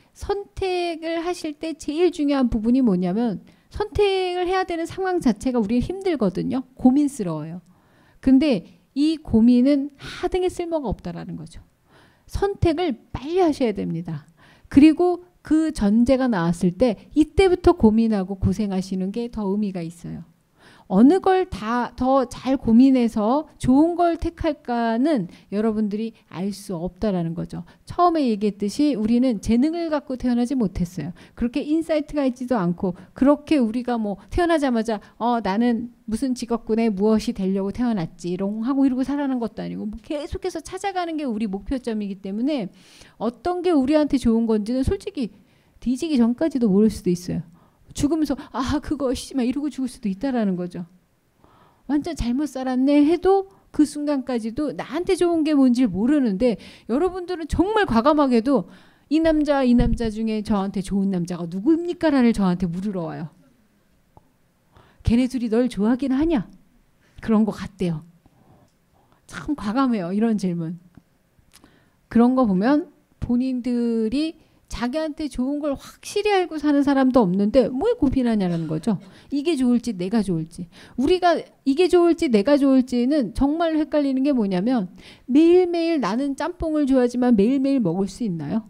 선택을 하실 때 제일 중요한 부분이 뭐냐면 선택을 해야 되는 상황 자체가 우리 힘들거든요. 고민스러워요. 근데 이 고민은 하등의 쓸모가 없다라는 거죠. 선택을 빨리 하셔야 됩니다. 그리고 그 전제가 나왔을 때 이때부터 고민하고 고생하시는 게 더 의미가 있어요. 어느 걸 다 더 잘 고민해서 좋은 걸 택할까는 여러분들이 알 수 없다라는 거죠. 처음에 얘기했듯이 우리는 재능을 갖고 태어나지 못했어요. 그렇게 인사이트가 있지도 않고 그렇게 우리가 뭐 태어나자마자 어 나는 무슨 직업군에 무엇이 되려고 태어났지 롱 하고 이러고 살아난 것도 아니고 뭐 계속해서 찾아가는 게 우리 목표점이기 때문에 어떤 게 우리한테 좋은 건지는 솔직히 뒤지기 전까지도 모를 수도 있어요. 죽으면서 아 그거 씨발 이러고 죽을 수도 있다라는 거죠. 완전 잘못 살았네 해도 그 순간까지도 나한테 좋은 게 뭔지 모르는데 여러분들은 정말 과감하게도 이 남자 이 남자 중에 저한테 좋은 남자가 누구입니까? 라를 저한테 물으러 와요. 걔네 둘이 널 좋아하긴 하냐? 그런 것 같대요. 참 과감해요. 이런 질문. 그런 거 보면 본인들이 자기한테 좋은 걸 확실히 알고 사는 사람도 없는데 뭐 고민하냐는 거죠. 이게 좋을지 내가 좋을지. 우리가 이게 좋을지 내가 좋을지는 정말 헷갈리는 게 뭐냐면 매일매일 나는 짬뽕을 좋아하지만 매일매일 먹을 수 있나요?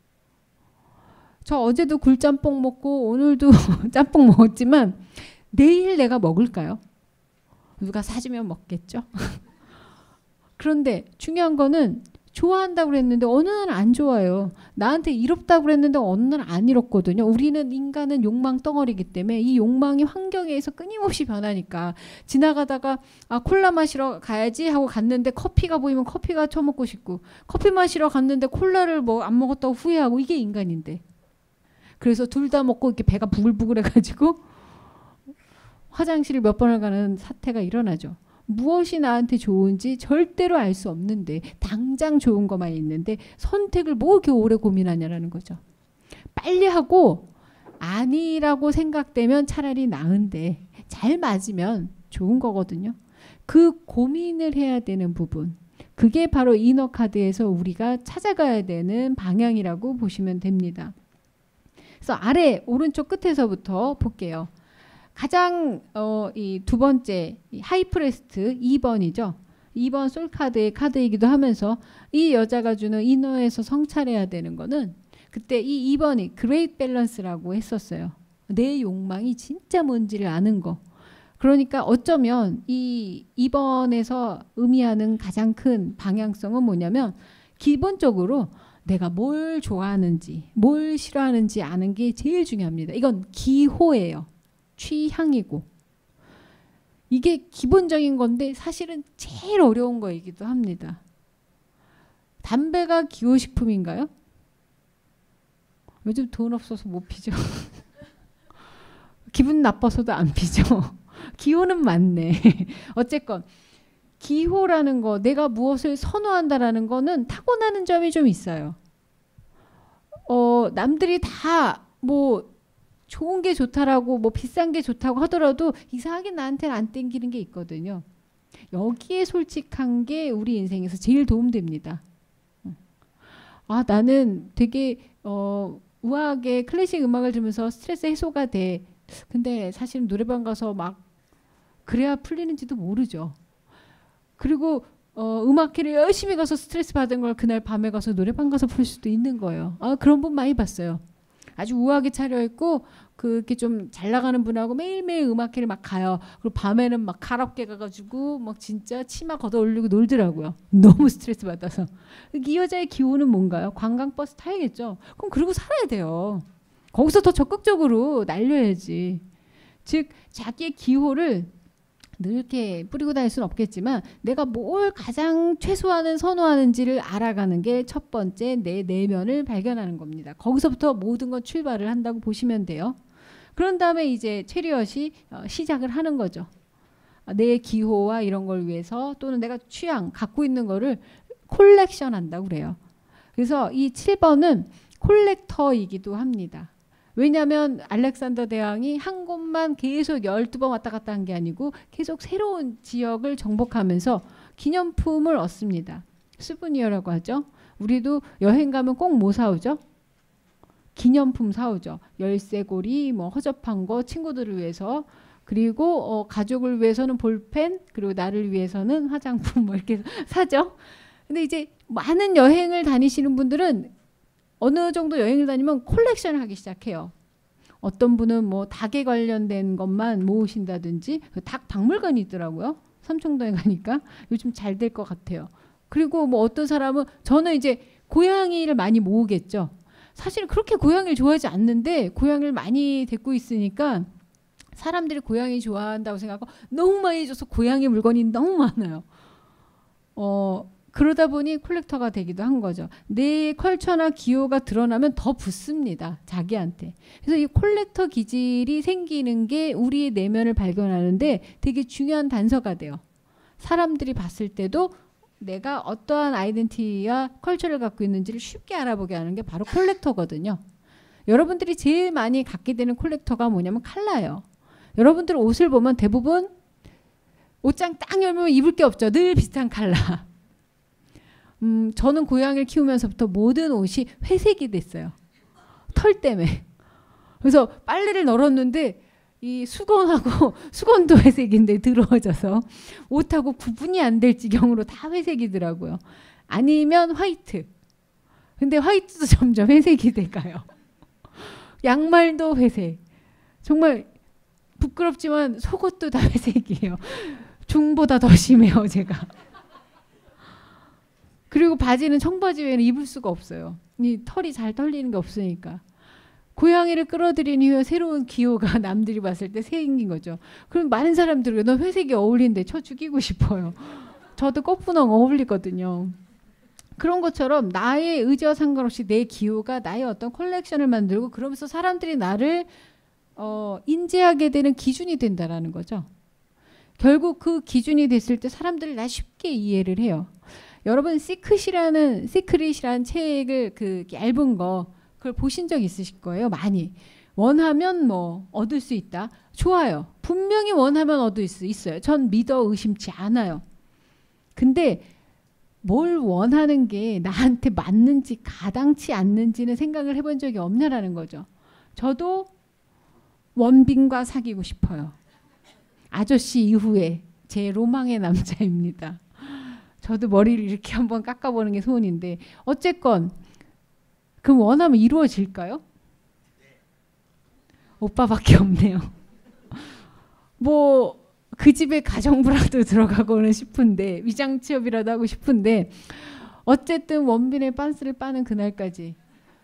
저 어제도 굴짬뽕 먹고 오늘도 짬뽕 먹었지만 내일 내가 먹을까요? 누가 사주면 먹겠죠. 그런데 중요한 거는 좋아한다고 그랬는데 어느 날은 안 좋아요. 나한테 이롭다고 그랬는데 어느 날은 안 이롭거든요. 우리는 인간은 욕망 덩어리이기 때문에 이 욕망이 환경에 의해서 끊임없이 변하니까 지나가다가 아 콜라 마시러 가야지 하고 갔는데 커피가 보이면 커피가 처먹고 싶고 커피 마시러 갔는데 콜라를 뭐 안 먹었다고 후회하고 이게 인간인데 그래서 둘 다 먹고 이렇게 배가 부글부글 해가지고 화장실을 몇 번을 가는 사태가 일어나죠. 무엇이 나한테 좋은지 절대로 알 수 없는데 당장 좋은 것만 있는데 선택을 뭐 이렇게 오래 고민하냐라는 거죠. 빨리 하고 아니라고 생각되면 차라리 나은데 잘 맞으면 좋은 거거든요. 그 고민을 해야 되는 부분 그게 바로 이너 카드에서 우리가 찾아가야 되는 방향이라고 보시면 됩니다. 그래서 아래 오른쪽 끝에서부터 볼게요. 가장 어, 이 두 번째 이 하이프레스트 이 번이죠. 이 번 솔카드의 카드이기도 하면서 이 여자가 주는 이너에서 성찰해야 되는 거는 그때 이 이 번이 그레이트 밸런스라고 했었어요. 내 욕망이 진짜 뭔지를 아는 거. 그러니까 어쩌면 이 이 번에서 의미하는 가장 큰 방향성은 뭐냐면 기본적으로 내가 뭘 좋아하는지 뭘 싫어하는지 아는 게 제일 중요합니다. 이건 기호예요. 취향이고 이게 기본적인 건데 사실은 제일 어려운 거이기도 합니다. 담배가 기호식품인가요? 요즘 돈 없어서 못 피죠. 기분 나빠서도 안 피죠. 기호는 맞네. 어쨌건 기호라는 거 내가 무엇을 선호한다라는 거는 타고나는 점이 좀 있어요. 어, 남들이 다 뭐 좋은 게 좋다라고 뭐 비싼 게 좋다고 하더라도 이상하게 나한테는 안 땡기는 게 있거든요. 여기에 솔직한 게 우리 인생에서 제일 도움됩니다. 아 나는 되게 어, 우아하게 클래식 음악을 들으면서 스트레스 해소가 돼. 근데 사실 노래방 가서 막 그래야 풀리는지도 모르죠. 그리고 어, 음악회를 열심히 가서 스트레스 받은 걸 그날 밤에 가서 노래방 가서 풀 수도 있는 거예요. 아, 그런 분 많이 봤어요. 아주 우아하게 차려입고 그렇게 좀 잘 나가는 분하고 매일매일 음악회를 막 가요. 그리고 밤에는 막 가라오케 가가지고 막 진짜 치마 걷어 올리고 놀더라고요. 너무 스트레스 받아서. 이 여자의 기호는 뭔가요? 관광버스 타야겠죠. 그럼 그러고 살아야 돼요. 거기서 더 적극적으로 날려야지. 즉 자기의 기호를 늘 이렇게 뿌리고 다닐 수는 없겠지만 내가 뭘 가장 최소한은 선호하는지를 알아가는 게 첫 번째 내 내면을 발견하는 겁니다. 거기서부터 모든 건 출발을 한다고 보시면 돼요. 그런 다음에 이제 체리엇이 어, 시작을 하는 거죠. 내 기호와 이런 걸 위해서 또는 내가 취향, 갖고 있는 거를 콜렉션 한다고 그래요. 그래서 이 칠 번은 콜렉터이기도 합니다. 왜냐하면 알렉산더 대왕이 한 곳만 계속 열두 번 왔다 갔다 한 게 아니고 계속 새로운 지역을 정복하면서 기념품을 얻습니다. 수브니어라고 하죠. 우리도 여행 가면 꼭 뭐 사오죠? 기념품 사오죠. 열쇠고리, 뭐 허접한 거 친구들을 위해서, 그리고 어, 가족을 위해서는 볼펜, 그리고 나를 위해서는 화장품 뭐 이렇게 사죠. 근데 이제 많은 여행을 다니시는 분들은 어느 정도 여행을 다니면 콜렉션을 하기 시작해요. 어떤 분은 뭐 닭에 관련된 것만 모으신다든지, 닭 박물관이 있더라고요. 삼청동에 가니까 요즘 잘 될 것 같아요. 그리고 뭐 어떤 사람은, 저는 이제 고양이를 많이 모으겠죠. 사실 그렇게 고양이를 좋아하지 않는데 고양이를 많이 데리고 있으니까 사람들이 고양이 좋아한다고 생각하고 너무 많이 줘서 고양이 물건이 너무 많아요. 어, 그러다 보니 콜렉터가 되기도 한 거죠. 내 컬처나 기호가 드러나면 더 붙습니다. 자기한테. 그래서 이 콜렉터 기질이 생기는 게 우리의 내면을 발견하는데 되게 중요한 단서가 돼요. 사람들이 봤을 때도 내가 어떠한 아이덴티티와 컬처를 갖고 있는지를 쉽게 알아보게 하는 게 바로 콜렉터거든요. 여러분들이 제일 많이 갖게 되는 콜렉터가 뭐냐면 컬러예요. 여러분들 옷을 보면 대부분 옷장 딱 열면 입을 게 없죠. 늘 비슷한 컬러. 음, 저는 고양이를 키우면서부터 모든 옷이 회색이 됐어요. 털 때문에. 그래서 빨래를 널었는데 이 수건하고 수건도 회색인데 더러워져서 옷하고 구분이 안 될 지경으로 다 회색이더라고요. 아니면 화이트. 근데 화이트도 점점 회색이 돼가요. 양말도 회색. 정말 부끄럽지만 속옷도 다 회색이에요. 중보다 더 심해요, 제가. 그리고 바지는 청바지 외에는 입을 수가 없어요. 이 털이 잘 털리는 게 없으니까. 고양이를 끌어들인 이후에 새로운 기호가 남들이 봤을 때 생긴 거죠. 그럼 많은 사람들이 너 회색이 어울린대 쳐 죽이고 싶어요. 저도 꽃분홍 어울리거든요. 그런 것처럼 나의 의지와 상관없이 내 기호가 나의 어떤 컬렉션을 만들고 그러면서 사람들이 나를 어, 인지하게 되는 기준이 된다라는 거죠. 결국 그 기준이 됐을 때 사람들이 나 쉽게 이해를 해요. 여러분 시크릿이라는 시크릿이라는 책을 그 얇은 거 그걸 보신 적 있으실 거예요. 많이. 원하면 뭐 얻을 수 있다. 좋아요. 분명히 원하면 얻을 수 있어요. 전 믿어 의심치 않아요. 근데 뭘 원하는 게 나한테 맞는지 가당치 않는지는 생각을 해본 적이 없냐라는 거죠. 저도 원빈과 사귀고 싶어요. 아저씨 이후에 제 로망의 남자입니다. 저도 머리를 이렇게 한번 깎아보는 게 소원인데 어쨌건 그럼 원하면 이루어질까요? 오빠밖에 없네요. 뭐 그 집에 가정부라도 들어가고는 싶은데 위장 취업이라도 하고 싶은데 어쨌든 원빈의 빤스를 빠는 그날까지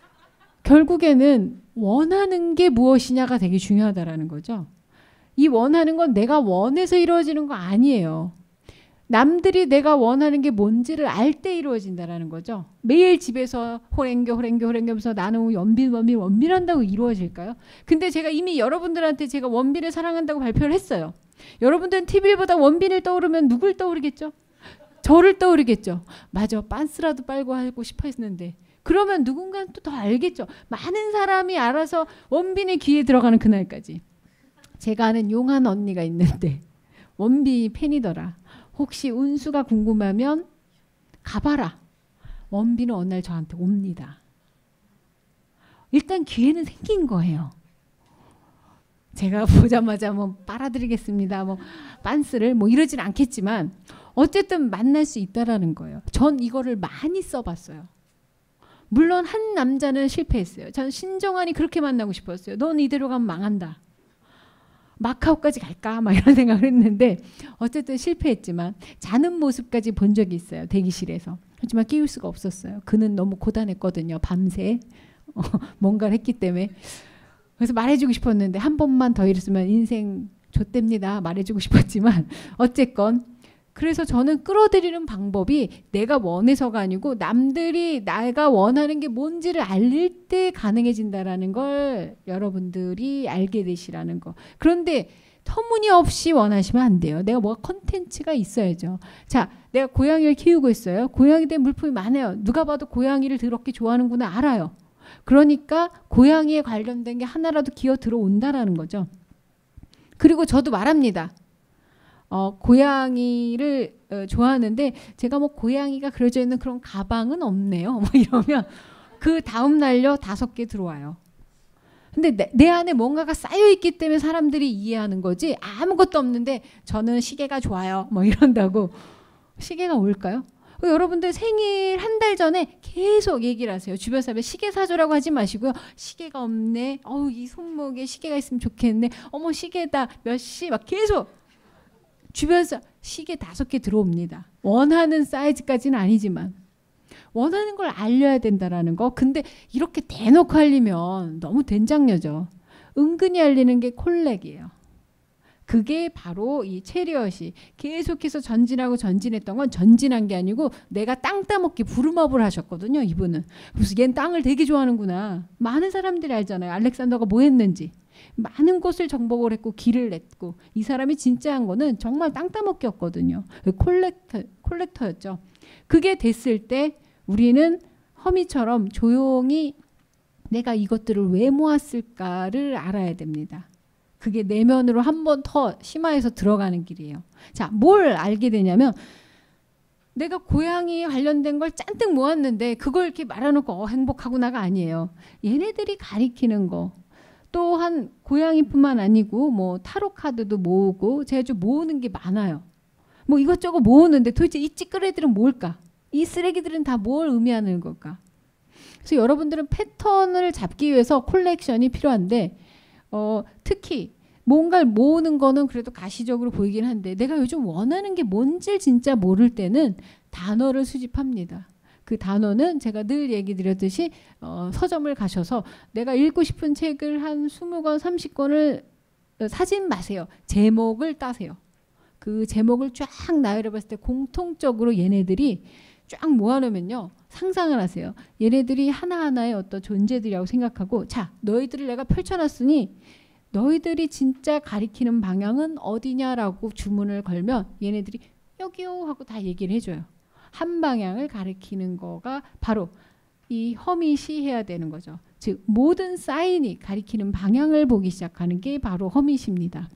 결국에는 원하는 게 무엇이냐가 되게 중요하다라는 거죠. 이 원하는 건 내가 원해서 이루어지는 거 아니에요. 남들이 내가 원하는 게 뭔지를 알 때 이루어진다는 거죠. 매일 집에서 호랭겨 호랭겨 호랭겨면서 나는 원빈 원빈 원빈한다고 이루어질까요? 근데 제가 이미 여러분들한테 제가 원빈을 사랑한다고 발표를 했어요. 여러분들은 티비보다 원빈을 떠오르면 누굴 떠오르겠죠? 저를 떠오르겠죠. 맞아, 빤스라도 빨고 하고 싶어 했는데 그러면 누군가는 또 더 알겠죠. 많은 사람이 알아서 원빈의 귀에 들어가는 그날까지. 제가 아는 용한 언니가 있는데 원빈이 팬이더라. 혹시 운수가 궁금하면 가봐라. 원빈은 어느 날 저한테 옵니다. 일단 기회는 생긴 거예요. 제가 보자마자 뭐 빨아드리겠습니다. 뭐 빤스를 뭐 이러진 않겠지만 어쨌든 만날 수 있다라는 거예요. 전 이거를 많이 써봤어요. 물론 한 남자는 실패했어요. 전 신정환이 그렇게 만나고 싶었어요. 넌 이대로 가면 망한다. 마카오까지 갈까? 막 이런 생각을 했는데 어쨌든 실패했지만 자는 모습까지 본 적이 있어요. 대기실에서. 하지만 끼울 수가 없었어요. 그는 너무 고단했거든요. 밤새 어, 뭔가를 했기 때문에. 그래서 말해주고 싶었는데 한 번만 더 이랬으면 인생 좆됩니다. 말해주고 싶었지만 어쨌건 그래서 저는 끌어들이는 방법이 내가 원해서가 아니고 남들이 내가 원하는 게 뭔지를 알릴 때 가능해진다라는 걸 여러분들이 알게 되시라는 거. 그런데 터무니없이 원하시면 안 돼요. 내가 뭐가 컨텐츠가 있어야죠. 자, 내가 고양이를 키우고 있어요. 고양이에 대한 물품이 많아요. 누가 봐도 고양이를 더럽게 좋아하는구나 알아요. 그러니까 고양이에 관련된 게 하나라도 기어 들어온다라는 거죠. 그리고 저도 말합니다. 어, 고양이를 어, 좋아하는데 제가 뭐 고양이가 그려져 있는 그런 가방은 없네요. 뭐 이러면 그 다음 날요 다섯 개 들어와요. 근데 내, 내 안에 뭔가가 쌓여 있기 때문에 사람들이 이해하는 거지 아무것도 없는데 저는 시계가 좋아요. 뭐 이런다고 시계가 올까요? 여러분들 생일 한 달 전에 계속 얘기를 하세요. 주변 사람에 시계 사줘라고 하지 마시고요. 시계가 없네. 어우 이 손목에 시계가 있으면 좋겠네. 어머 시계다. 몇 시 막 계속 주변에서 시계 다섯 개 들어옵니다. 원하는 사이즈까지는 아니지만 원하는 걸 알려야 된다라는 거. 근데 이렇게 대놓고 알리면 너무 된장녀죠. 은근히 알리는 게 콜렉이에요. 그게 바로 이 체리엇이 계속해서 전진하고 전진했던 건 전진한 게 아니고 내가 땅 따먹기 부름업을 하셨거든요. 이분은. 그래서 얜 땅을 되게 좋아하는구나. 많은 사람들이 알잖아요. 알렉산더가 뭐 했는지. 많은 곳을 정복을 했고 길을 냈고 이 사람이 진짜 한 거는 정말 땅 따먹기였거든요. 콜렉터, 콜렉터였죠. 그게 됐을 때 우리는 허미처럼 조용히 내가 이것들을 왜 모았을까를 알아야 됩니다. 그게 내면으로 한 번 더 심화해서 들어가는 길이에요. 자, 뭘 알게 되냐면 내가 고양이 관련된 걸 잔뜩 모았는데 그걸 이렇게 말해놓고 어, 행복하구나가 아니에요. 얘네들이 가리키는 거. 또한 고양이뿐만 아니고 뭐 타로 카드도 모으고 제가 좀 모으는 게 많아요. 뭐 이것저것 모으는데 도대체 이 찌끄레들은 뭘까? 이 쓰레기들은 다 뭘 의미하는 걸까? 그래서 여러분들은 패턴을 잡기 위해서 콜렉션이 필요한데 어, 특히 뭔가를 모으는 거는 그래도 가시적으로 보이긴 한데 내가 요즘 원하는 게 뭔지 진짜 모를 때는 단어를 수집합니다. 그 단어는 제가 늘 얘기 드렸듯이 어, 서점을 가셔서 내가 읽고 싶은 책을 한 이십 권, 삼십 권을 사진 마세요. 제목을 따세요. 그 제목을 쫙 나열해 봤을 때 공통적으로 얘네들이 쫙 모아놓으면요. 상상을 하세요. 얘네들이 하나하나의 어떤 존재들이라고 생각하고 자, 너희들을 내가 펼쳐놨으니 너희들이 진짜 가리키는 방향은 어디냐라고 주문을 걸면 얘네들이 여기요 하고 다 얘기를 해줘요. 한 방향을 가리키는 거가 바로 이 허밋이 해야 되는 거죠. 즉 모든 사인이 가리키는 방향을 보기 시작하는 게 바로 허밋입니다.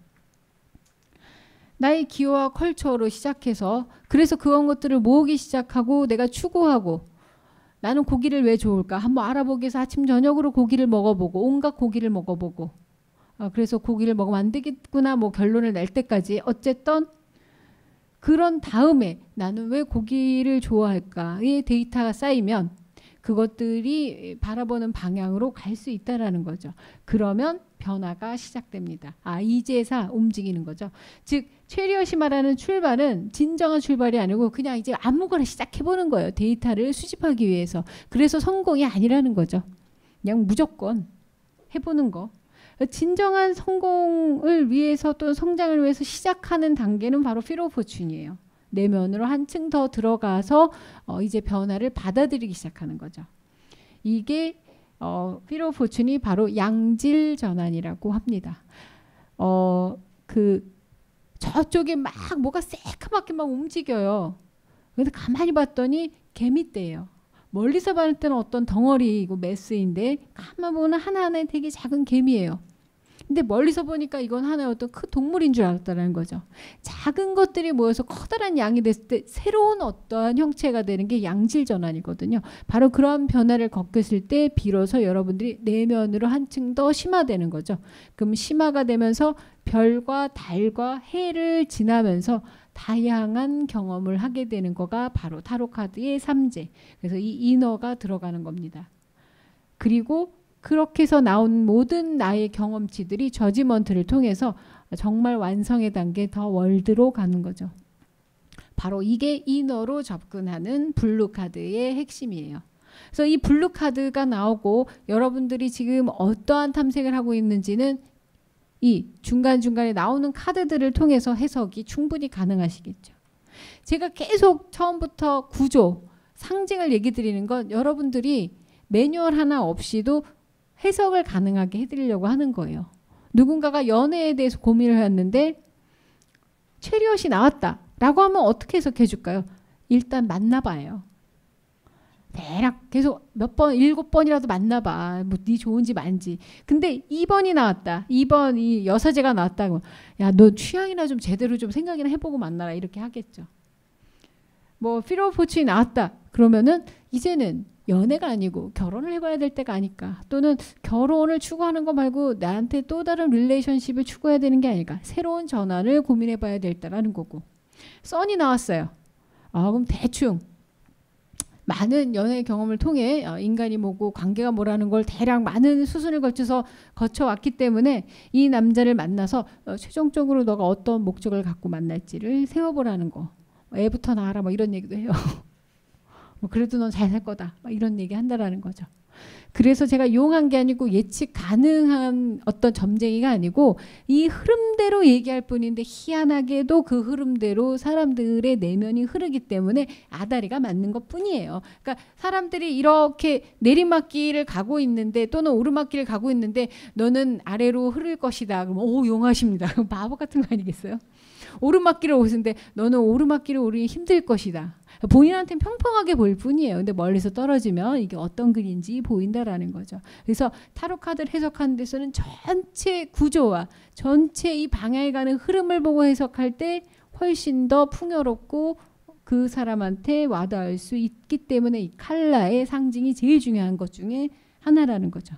나의 기호와 컬처로 시작해서 그래서 그런 것들을 모으기 시작하고 내가 추구하고 나는 고기를 왜 좋을까 한번 알아보기 위해서 아침 저녁으로 고기를 먹어보고 온갖 고기를 먹어보고 어, 그래서 고기를 먹으면 안 되겠구나 뭐 결론을 낼 때까지 어쨌든 그런 다음에 나는 왜 고기를 좋아할까의 데이터가 쌓이면 그것들이 바라보는 방향으로 갈 수 있다라는 거죠. 그러면 변화가 시작됩니다. 아, 이제서 움직이는 거죠. 즉 체리엇이 말하는 출발은 진정한 출발이 아니고 그냥 이제 아무거나 시작해보는 거예요. 데이터를 수집하기 위해서. 그래서 성공이 아니라는 거죠. 그냥 무조건 해보는 거. 진정한 성공을 위해서 또 성장을 위해서 시작하는 단계는 바로 필 오브 포춘이에요. 내면으로 한층 더 들어가서 어, 이제 변화를 받아들이기 시작하는 거죠. 이게 어, 필 오브 포춘이 바로 양질 전환이라고 합니다. 어, 그 저쪽에 막 뭐가 새카맣게 막 움직여요. 그래서 가만히 봤더니 개미떼예요. 멀리서 봤을 때는 어떤 덩어리이고 메스인데 가만 보면 하나하나 되게 작은 개미예요. 근데 멀리서 보니까 이건 하나의 어떤 큰 동물인 줄 알았다는 거죠. 작은 것들이 모여서 커다란 양이 됐을 때 새로운 어떠한 형체가 되는 게 양질 전환이거든요. 바로 그런 변화를 겪었을 때 비로소 여러분들이 내면으로 한층 더 심화되는 거죠. 그럼 심화가 되면서 별과 달과 해를 지나면서 다양한 경험을 하게 되는 거가 바로 타로 카드의 삼재. 그래서 이 이너가 들어가는 겁니다. 그리고 그렇게 해서 나온 모든 나의 경험치들이 저지먼트를 통해서 정말 완성의 단계 더 월드로 가는 거죠. 바로 이게 이너로 접근하는 블루 카드의 핵심이에요. 그래서 이 블루 카드가 나오고 여러분들이 지금 어떠한 탐색을 하고 있는지는 이 중간중간에 나오는 카드들을 통해서 해석이 충분히 가능하시겠죠. 제가 계속 처음부터 구조, 상징을 얘기 드리는 건 여러분들이 매뉴얼 하나 없이도 해석을 가능하게 해드리려고 하는 거예요. 누군가가 연애에 대해서 고민을 했는데 체리엇이 나왔다 라고 하면 어떻게 해석해 줄까요? 일단 만나봐요. 대략 계속 몇 번, 일곱 번이라도 만나봐. 뭐 네 좋은지 만지. 근데 이 번이 나왔다. 이 번 이 여사제가 나왔다. 야, 너 취향이나 좀 제대로 좀 생각이나 해보고 만나라. 이렇게 하겠죠. 뭐 필 오브 포춘이 나왔다. 그러면은 이제는 연애가 아니고 결혼을 해봐야 될 때가 아닐까. 또는 결혼을 추구하는 거 말고 나한테 또 다른 릴레이션십을 추구해야 되는 게 아닐까. 새로운 전환을 고민해봐야 될 때라는 거고. 선이 나왔어요. 아, 그럼 대충 많은 연애 경험을 통해 인간이 뭐고 관계가 뭐라는 걸 대략 많은 수순을 거쳐서 거쳐왔기 때문에 이 남자를 만나서 최종적으로 너가 어떤 목적을 갖고 만날지를 세워보라는 거. 애부터 낳아라 뭐 이런 얘기도 해요. 뭐 그래도 넌 잘 살 거다. 막 이런 얘기 한다라는 거죠. 그래서 제가 용한 게 아니고 예측 가능한 어떤 점쟁이가 아니고 이 흐름대로 얘기할 뿐인데 희한하게도 그 흐름대로 사람들의 내면이 흐르기 때문에 아다리가 맞는 것 뿐이에요. 그러니까 사람들이 이렇게 내리막길을 가고 있는데 또는 오르막길을 가고 있는데 너는 아래로 흐를 것이다. 그럼 오 용하십니다. 바보 같은 거 아니겠어요? 오르막길을 오는데 너는 오르막길을 오르기 힘들 것이다. 본인한테는 평평하게 보일 뿐이에요. 근데 멀리서 떨어지면 이게 어떤 글인지 보인다라는 거죠. 그래서 타로 카드를 해석하는 데서는 전체 구조와 전체 이 방향에 가는 흐름을 보고 해석할 때 훨씬 더 풍요롭고 그 사람한테 와닿을 수 있기 때문에 이 칼라의 상징이 제일 중요한 것 중에 하나라는 거죠.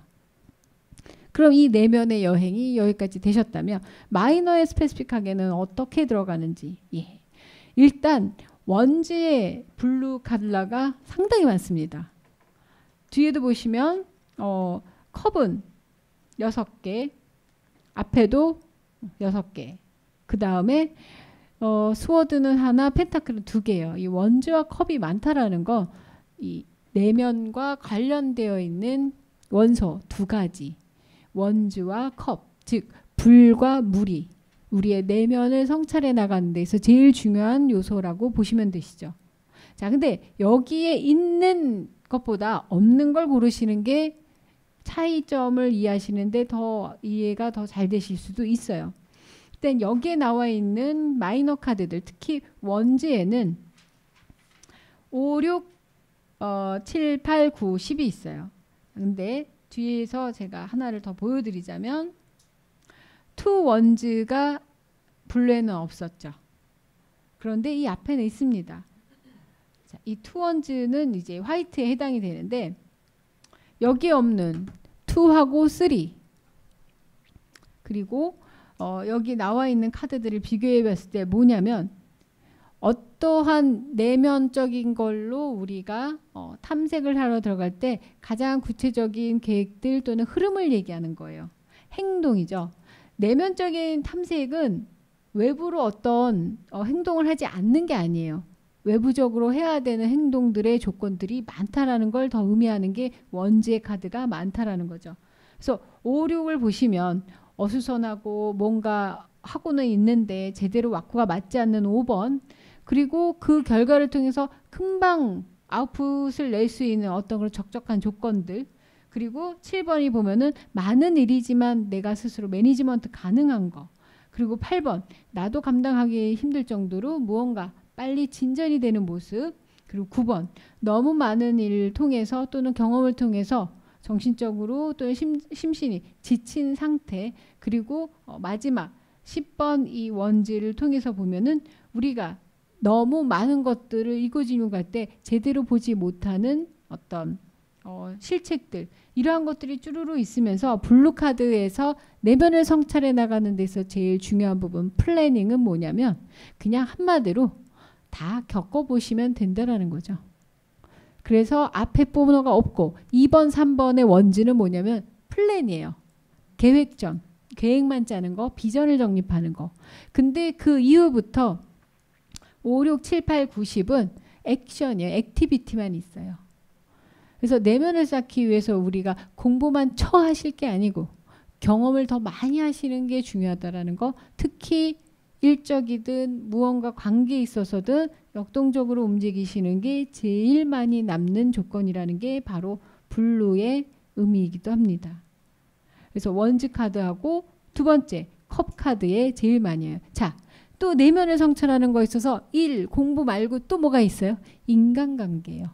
그럼 이 내면의 여행이 여기까지 되셨다면 마이너의 스페시픽하게는 어떻게 들어가는지. 예. 일단 원지의 블루 칼라가 상당히 많습니다. 뒤에도 보시면 어, 컵은 여섯 개, 앞에도 여섯 개, 그 다음에 어, 스워드는 하나, 펜타클은 두 개예요. 이 원지와 컵이 많다라는 거, 이 내면과 관련되어 있는 원소 두 가지, 원주와 컵, 즉 불과 물이 우리의 내면을 성찰해 나가는 데서 제일 중요한 요소라고 보시면 되시죠. 자, 근데 여기에 있는 것보다 없는 걸 고르시는 게 차이점을 이해하시는데 더 이해가 더 잘 되실 수도 있어요. 일단 여기에 나와 있는 마이너 카드들, 특히 원지에는 오, 육, 어, 칠, 팔, 구, 십이 있어요. 근데 뒤에서 제가 하나를 더 보여드리자면 투 원즈가 블루에는 없었죠. 그런데 이 앞에는 있습니다. 자, 이 투 원즈는 이제 화이트에 해당이 되는데 여기에 없는 이하고 삼 그리고 어, 여기 나와 있는 카드들을 비교해 봤을 때 뭐냐면 어떠한 내면적인 걸로 우리가 어, 탐색을 하러 들어갈 때 가장 구체적인 계획들 또는 흐름을 얘기하는 거예요. 행동이죠. 내면적인 탐색은 외부로 어떤 어, 행동을 하지 않는 게 아니에요. 외부적으로 해야 되는 행동들의 조건들이 많다라는 걸 더 의미하는 게 원지의 카드가 많다라는 거죠. 그래서 오, 육을 보시면 어수선하고 뭔가 하고는 있는데 제대로 와꾸가 맞지 않는 오 번, 그리고 그 결과를 통해서 금방 아웃풋을 낼 수 있는 어떤 그런 적적한 조건들, 그리고 칠 번이 보면은 많은 일이지만 내가 스스로 매니지먼트 가능한 거, 그리고 팔 번 나도 감당하기 힘들 정도로 무언가 빨리 진전이 되는 모습, 그리고 구 번 너무 많은 일을 통해서 또는 경험을 통해서 정신적으로 또는 심, 심신이 지친 상태 그리고 어, 마지막 십 번 이 원지를 통해서 보면은 우리가 너무 많은 것들을 이고지묵할 때 제대로 보지 못하는 어떤 어, 실책들 이러한 것들이 쭈루루 있으면서 블루카드에서 내면을 성찰해 나가는 데서 제일 중요한 부분 플래닝은 뭐냐면 그냥 한마디로 다 겪어보시면 된다라는 거죠. 그래서 앞에 번호가 없고 이 번, 삼 번의 원지는 뭐냐면 플랜이에요. 계획전, 계획만 짜는 거, 비전을 정립하는 거. 근데 그 이후부터 오, 육, 칠, 팔, 구, 십은 액션이에요. 액티비티만 있어요. 그래서 내면을 쌓기 위해서 우리가 공부만 처 하실 게 아니고 경험을 더 많이 하시는 게 중요하다라는 거. 특히 일적이든 무언가 관계에 있어서든 역동적으로 움직이시는 게 제일 많이 남는 조건이라는 게 바로 블루의 의미이기도 합니다. 그래서 원즈 카드하고 두 번째 컵 카드에 제일 많이 해요. 자, 또 내면을 성찰하는 거에 있어서 일, 공부 말고 또 뭐가 있어요? 인간관계예요.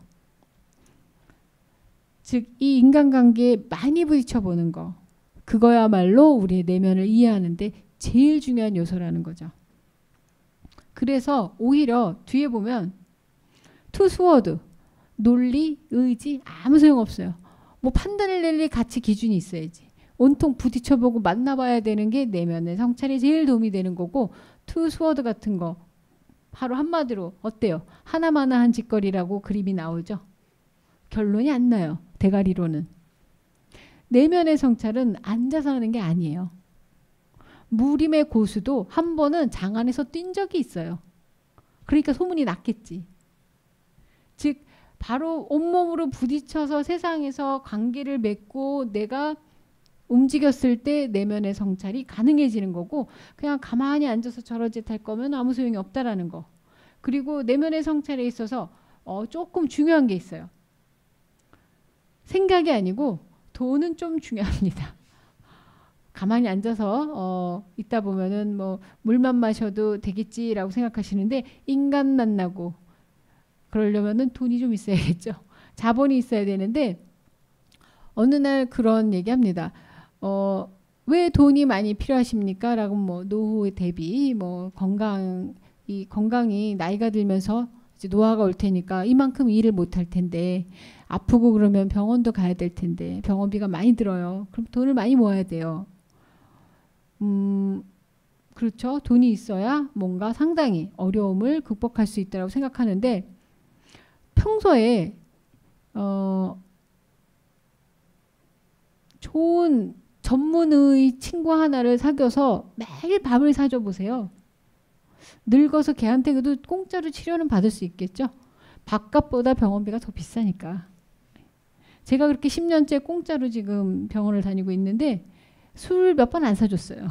즉, 이 인간관계에 많이 부딪혀보는 거. 그거야말로 우리의 내면을 이해하는데 제일 중요한 요소라는 거죠. 그래서 오히려 뒤에 보면 투스워드, 논리, 의지 아무 소용없어요. 뭐 판단을 낼 가치 기준이 있어야지. 온통 부딪혀보고 만나봐야 되는 게 내면의 성찰이 제일 도움이 되는 거고 투스워드 같은 거 바로 한마디로 어때요? 하나마나한 짓거리라고 그림이 나오죠. 결론이 안 나요. 대가리로는. 내면의 성찰은 앉아서 하는 게 아니에요. 무림의 고수도 한 번은 장안에서 뛴 적이 있어요. 그러니까 소문이 났겠지. 즉 바로 온몸으로 부딪혀서 세상에서 관계를 맺고 내가 움직였을 때 내면의 성찰이 가능해지는 거고 그냥 가만히 앉아서 저러짓 할 거면 아무 소용이 없다라는 거. 그리고 내면의 성찰에 있어서 어, 조금 중요한 게 있어요. 생각이 아니고 돈은 좀 중요합니다. 가만히 앉아서 어, 있다 보면은 뭐 물만 마셔도 되겠지라고 생각하시는데 인간 만나고 그러려면은 돈이 좀 있어야겠죠. 자본이 있어야 되는데 어느 날 그런 얘기합니다. 어, 왜 돈이 많이 필요하십니까? 라고 뭐 노후 대비 뭐 건강 이 건강이 나이가 들면서 이제 노화가 올 테니까 이만큼 일을 못 할 텐데 아프고 그러면 병원도 가야 될 텐데 병원비가 많이 들어요. 그럼 돈을 많이 모아야 돼요. 음, 그렇죠. 돈이 있어야 뭔가 상당히 어려움을 극복할 수 있다고 생각하는데 평소에 어, 좋은 전문의 친구 하나를 사귀어서 매일 밥을 사줘 보세요. 늙어서 걔한테 그래도 공짜로 치료는 받을 수 있겠죠. 밥값보다 병원비가 더 비싸니까. 제가 그렇게 십 년째 공짜로 지금 병원을 다니고 있는데 술 몇 번 안 사줬어요.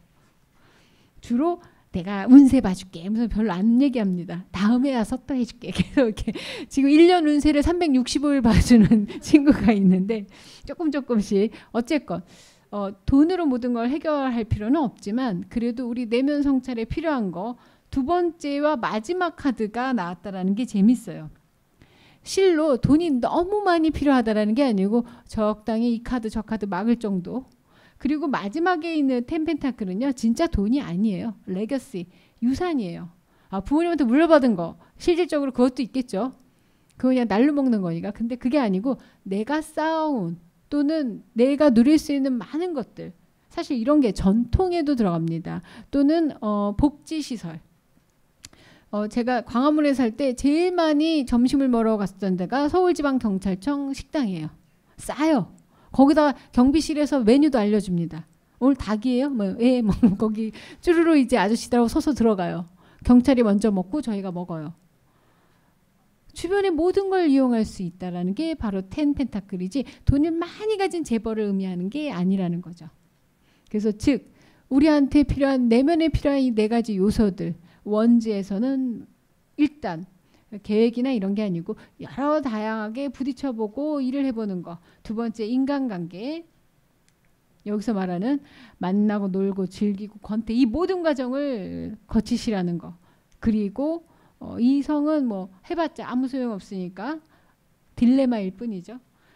주로 내가 운세 봐줄게. 무슨 별로 안 얘기합니다. 다음에 와서 또 해줄게. 그래서 이렇게 지금 일 년 운세를 삼백육십오 일 봐주는 친구가 있는데 조금 조금씩 어쨌건 어, 돈으로 모든 걸 해결할 필요는 없지만 그래도 우리 내면 성찰에 필요한 거 두 번째와 마지막 카드가 나왔다라는 게 재밌어요. 실로 돈이 너무 많이 필요하다라는 게 아니고 적당히 이 카드 저 카드 막을 정도. 그리고 마지막에 있는 텐 펜타클은요. 진짜 돈이 아니에요. 레거시, 유산이에요. 아, 부모님한테 물려받은 거. 실질적으로 그것도 있겠죠. 그거 그냥 날로 먹는 거니까. 근데 그게 아니고 내가 쌓아온 또는 내가 누릴 수 있는 많은 것들. 사실 이런 게 전통에도 들어갑니다. 또는 어, 복지시설. 어, 제가 광화문에 살 때 제일 많이 점심을 먹으러 갔던 데가 서울지방경찰청 식당이에요. 싸요. 거기다 경비실에서 메뉴도 알려줍니다. 오늘 닭이에요? 뭐, 예, 뭐 거기 쭈루루 이제 아저씨들하고 서서 들어가요. 경찰이 먼저 먹고 저희가 먹어요. 주변의 모든 걸 이용할 수 있다라는 게 바로 텐 펜타클이지 돈을 많이 가진 재벌을 의미하는 게 아니라는 거죠. 그래서 즉 우리한테 필요한 내면에 필요한 이 네 가지 요소들 원지에서는 일단 계획이나 이런 게 아니고 여러 다양하게 부딪혀보고 일을 해보는 거. 두 번째 인간관계. 여기서 말하는 만나고 놀고 즐기고 권태 이 모든 과정을 거치시라는 거. 그리고 어, 이성은 뭐 해봤자 아무 소용없으니까 딜레마일 뿐이죠.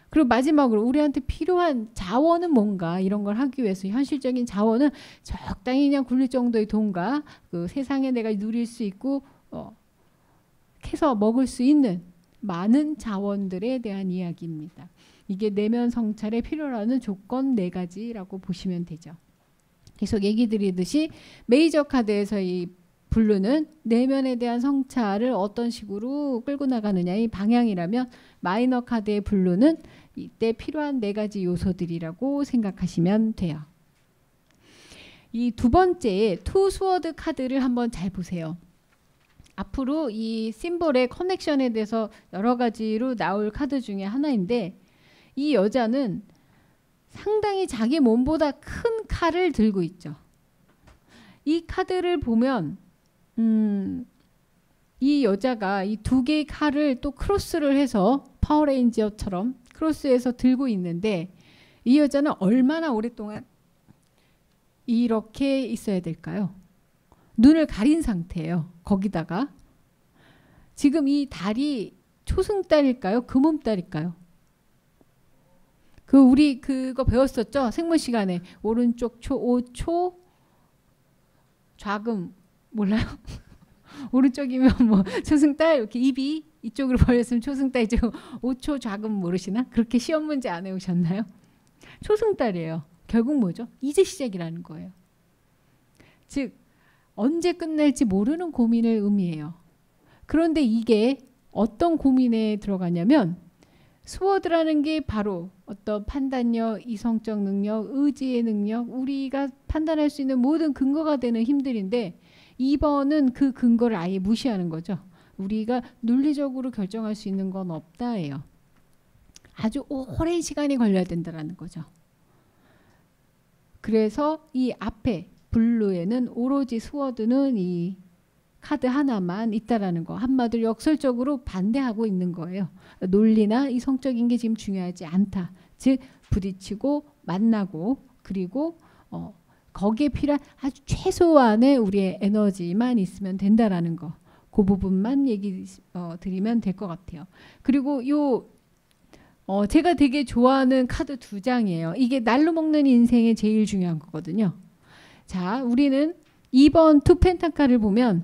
그리고 마지막으로 우리한테 필요한 자원은 뭔가 이런 걸 하기 위해서 현실적인 자원은 적당히 그냥 굴릴 정도의 돈과 그 세상에 내가 누릴 수 있고 어, 캐서 먹을 수 있는 많은 자원들에 대한 이야기입니다. 이게 내면 성찰에 필요로 하는 조건 네 가지라고 보시면 되죠. 계속 얘기 드리듯이 메이저 카드에서 이 블루는 내면에 대한 성찰을 어떤 식으로 끌고 나가느냐의 방향이라면 마이너 카드의 블루는 이때 필요한 네 가지 요소들이라고 생각하시면 돼요. 이 두 번째 투 스워드 카드를 한번 잘 보세요. 앞으로 이 심볼의 커넥션에 대해서 여러 가지로 나올 카드 중에 하나인데 이 여자는 상당히 자기 몸보다 큰 칼을 들고 있죠. 이 카드를 보면 음, 이 여자가 이 두 개의 칼을 또 크로스를 해서 파워레인저처럼 크로스해서 들고 있는데 이 여자는 얼마나 오랫동안 이렇게 있어야 될까요? 눈을 가린 상태예요. 거기다가 지금 이 달이 초승달일까요? 금음달일까요? 그 우리 그거 배웠었죠? 생물 시간에 오른쪽 초 오 초 좌금 몰라요? 오른쪽이면 뭐 초승달 이렇게 입이 이쪽으로 벌렸으면 초승달 이쪽 오 초 좌금 모르시나? 그렇게 시험 문제 안 해오셨나요? 초승달이에요. 결국 뭐죠? 이제 시작이라는 거예요. 즉 언제 끝날지 모르는 고민을 의미해요. 그런데 이게 어떤 고민에 들어가냐면 스워드라는 게 바로 어떤 판단력, 이성적 능력, 의지의 능력, 우리가 판단할 수 있는 모든 근거가 되는 힘들인데 이 번은 그 근거를 아예 무시하는 거죠. 우리가 논리적으로 결정할 수 있는 건 없다예요. 아주 오랜 시간이 걸려야 된다는 거죠. 그래서 이 앞에 블루에는 오로지 스워드는 이 카드 하나만 있다라는 거. 한마디로 역설적으로 반대하고 있는 거예요. 논리나 이성적인 게 지금 중요하지 않다. 즉 부딪히고 만나고 그리고 어, 거기에 필요한 아주 최소한의 우리의 에너지만 있으면 된다라는 거. 그 부분만 얘기 어, 드리면 될 것 같아요. 그리고 요 어, 제가 되게 좋아하는 카드 두 장이에요. 이게 날로 먹는 인생에 제일 중요한 거거든요. 자, 우리는 이 번 투 펜타클을 보면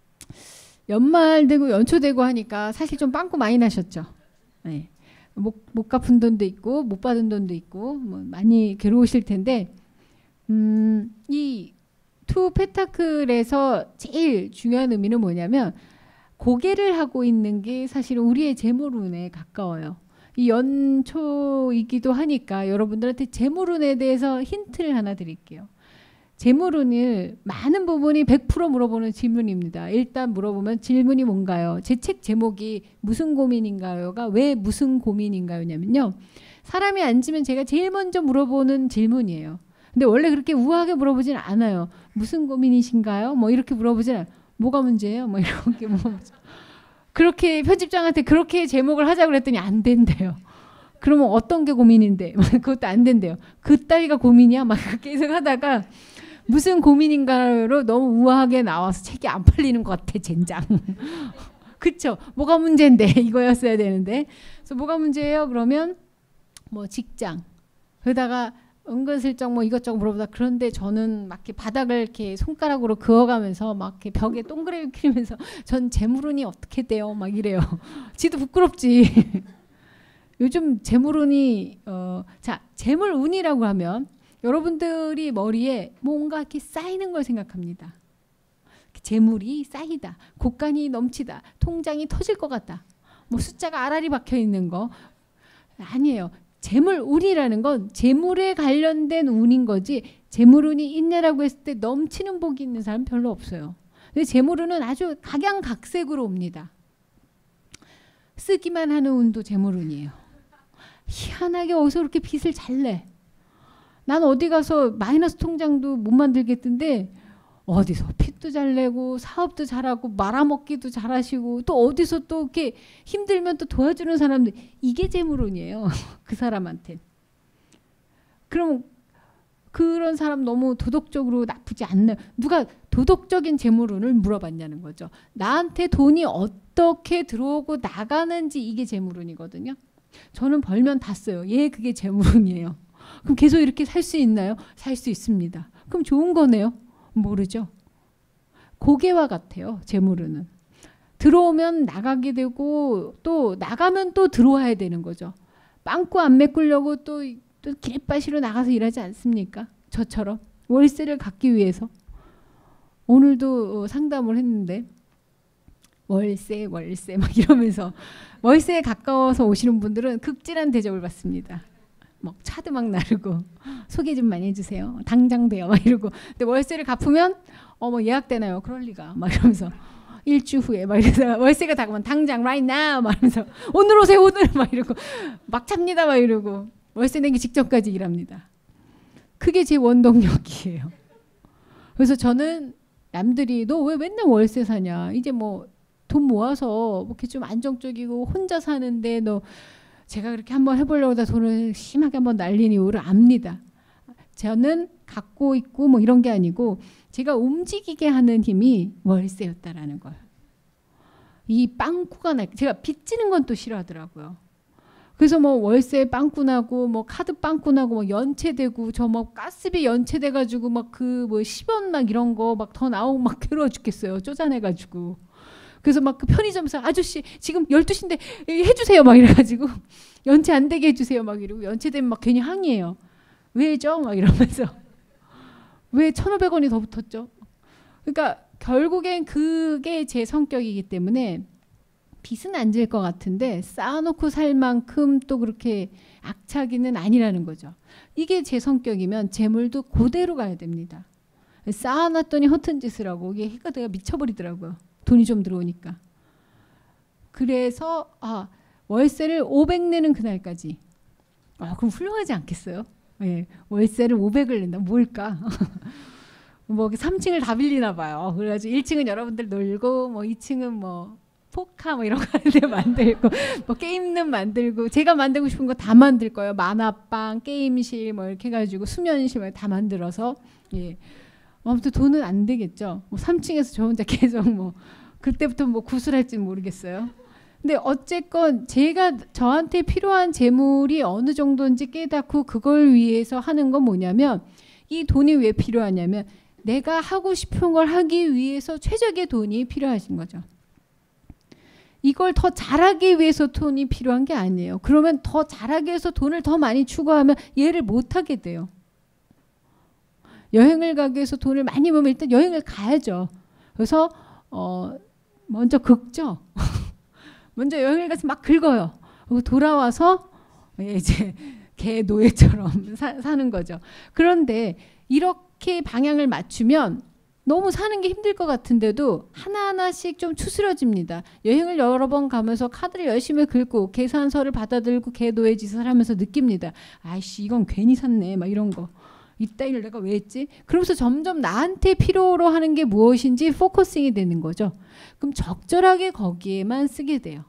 연말 되고 연초 되고 하니까 사실 좀 빵꾸 많이 나셨죠. 네. 못, 못 갚은 돈도 있고 못 받은 돈도 있고 뭐 많이 괴로우실 텐데 음, 이 투 펜타클에서 제일 중요한 의미는 뭐냐면 고개를 하고 있는 게 사실은 우리의 재물운에 가까워요. 이 연초이기도 하니까 여러분들한테 재물운에 대해서 힌트를 하나 드릴게요. 재물운을 많은 부분이 백 퍼센트 물어보는 질문입니다. 일단 물어보면 질문이 뭔가요? 제 책 제목이 무슨 고민인가요가 왜 무슨 고민인가요냐면요. 사람이 앉으면 제가 제일 먼저 물어보는 질문이에요. 근데 원래 그렇게 우아하게 물어보진 않아요. 무슨 고민이신가요? 뭐 이렇게 물어보진 않아요. 뭐가 문제예요? 뭐 이렇게 물어보죠. 그렇게 편집장한테 그렇게 제목을 하자고 그랬더니 안 된대요. 그러면 어떤 게 고민인데? 그것도 안 된대요. 그 따위가 고민이야? 막 계속 하다가 무슨 고민인가로 너무 우아하게 나와서 책이 안 팔리는 것 같아, 젠장. 그쵸? 뭐가 문제인데 이거였어야 되는데. 그래서 뭐가 문제예요? 그러면 뭐 직장. 그러다가 은근슬쩍 뭐 이것저것 물어보다 그런데 저는 막 이렇게 바닥을 이렇게 손가락으로 그어가면서 막 이렇게 벽에 동그라미 그리면서 전 재물운이 어떻게 돼요? 막 이래요. 지도 부끄럽지. 요즘 재물운이 어, 자 재물운이라고 하면 여러분들이 머리에 뭔가 이렇게 쌓이는 걸 생각합니다. 재물이 쌓이다, 곳간이 넘치다, 통장이 터질 것 같다, 뭐 숫자가 알알이 박혀 있는 거 아니에요. 재물운이라는 건 재물에 관련된 운인 거지 재물운이 있네라고 했을 때 넘치는 복이 있는 사람 별로 없어요. 근데 재물운은 아주 각양각색으로 옵니다. 쓰기만 하는 운도 재물운이에요. 희한하게 어디서 그렇게 빚을 잘 내. 난 어디 가서 마이너스 통장도 못 만들겠던데 어디서 빚도 잘 내고 사업도 잘하고 말아먹기도 잘하시고 또 어디서 또 이렇게 힘들면 또 도와주는 사람들 이게 재물운이에요. 그 사람한테. 그럼 그런 사람 너무 도덕적으로 나쁘지 않나요? 누가 도덕적인 재물운을 물어봤냐는 거죠. 나한테 돈이 어떻게 들어오고 나가는지 이게 재물운이거든요. 저는 벌면 다 써요. 예, 그게 재물운이에요. 그럼 계속 이렇게 살 수 있나요? 살 수 있습니다. 그럼 좋은 거네요? 모르죠. 고개와 같아요. 재물운은. 들어오면 나가게 되고 또 나가면 또 들어와야 되는 거죠. 빵꾸 안 메꾸려고 또, 또 길바시로 나가서 일하지 않습니까? 저처럼. 월세를 갖기 위해서. 오늘도 상담을 했는데 월세 월세 막 이러면서 월세에 가까워서 오시는 분들은 극진한 대접을 받습니다. 막 차도 막 나르고 소개 좀 많이 해주세요. 당장 돼요 막 이러고. 근데 월세를 갚으면 어머 예약되나요? 그럴 리가 막 이러면서 일주 후에 막 이러다가 월세가 다가오면 당장 right now 막 이러면서 오늘 오세요 오늘 막 이러고 막 찹니다 막 이러고 월세 내기 직전까지 일합니다. 그게 제 원동력이에요. 그래서 저는 남들이 너 왜 맨날 월세 사냐 이제 뭐 돈 모아서 뭐 이렇게 좀 안정적이고 혼자 사는데 너 제가 그렇게 한번 해보려고 다 돈을 심하게 한번 날린 이유를 압니다. 저는 갖고 있고 뭐 이런 게 아니고 제가 움직이게 하는 힘이 월세였다라는 거예요. 이 빵꾸가 나 제가 빚지는 건 또 싫어하더라고요. 그래서 뭐 월세 빵꾸 나고 뭐 카드 빵꾸 나고 뭐 연체되고 저 뭐 가스비 연체돼 가지고 막 그 뭐 십 원 막 이런 거 막 더 나오고 막 괴로워 죽겠어요. 쪼잔해 가지고. 그래서 막 그 편의점에서 아저씨 지금 열두 시인데 해주세요 막 이래가지고 연체 안 되게 해주세요 막 이러고 연체되면 막 괜히 항의해요. 왜죠? 막 이러면서 왜 천오백 원이 더 붙었죠? 그러니까 결국엔 그게 제 성격이기 때문에 빚은 안 질 것 같은데 쌓아놓고 살 만큼 또 그렇게 악착이는 아니라는 거죠. 이게 제 성격이면 재물도 그대로 가야 됩니다. 쌓아놨더니 허튼 짓을 하고 이게 해가 내가 미쳐버리더라고요. 돈이 좀 들어오니까. 그래서 아 월세를 오백 내는 그날까지. 아 그럼 훌륭하지 않겠어요? 예, 월세를 오백을 낸다. 뭘까? 뭐 삼 층을 다 빌리나 봐요. 그래가지고 일 층은 여러분들 놀고 뭐 이 층은 뭐 포카 뭐 이런 거 하는데 만들고 뭐 게임룸 만들고 제가 만들고 싶은 거 다 만들 거예요. 만화방, 게임실 뭐 이렇게 해가지고 수면실 뭐 다 만들어서 예. 아무튼 돈은 안 되겠죠. 뭐 삼 층에서 저 혼자 계속 뭐 그때부터 뭐 구슬할지는 모르겠어요. 근데 어쨌건 제가 저한테 필요한 재물이 어느 정도인지 깨닫고 그걸 위해서 하는 건 뭐냐면 이 돈이 왜 필요하냐면 내가 하고 싶은 걸 하기 위해서 최적의 돈이 필요하신 거죠. 이걸 더 잘하기 위해서 돈이 필요한 게 아니에요. 그러면 더 잘하기 위해서 돈을 더 많이 추구하면 얘를 못하게 돼요. 여행을 가기 위해서 돈을 많이 모으면 일단 여행을 가야죠. 그래서 어 먼저 긁죠. 먼저 여행을 가서 막 긁어요. 그리고 돌아와서 이제 개 노예처럼 사, 사는 거죠. 그런데 이렇게 방향을 맞추면 너무 사는 게 힘들 것 같은데도 하나하나씩 좀 추스려집니다. 여행을 여러 번 가면서 카드를 열심히 긁고 계산서를 받아들고 개 노예 짓을 하면서 느낍니다. 아이씨 이건 괜히 샀네 막 이런 거. 이따위를 내가 왜 했지? 그러면서 점점 나한테 필요로 하는 게 무엇인지 포커싱이 되는 거죠. 그럼 적절하게 거기에만 쓰게 돼요.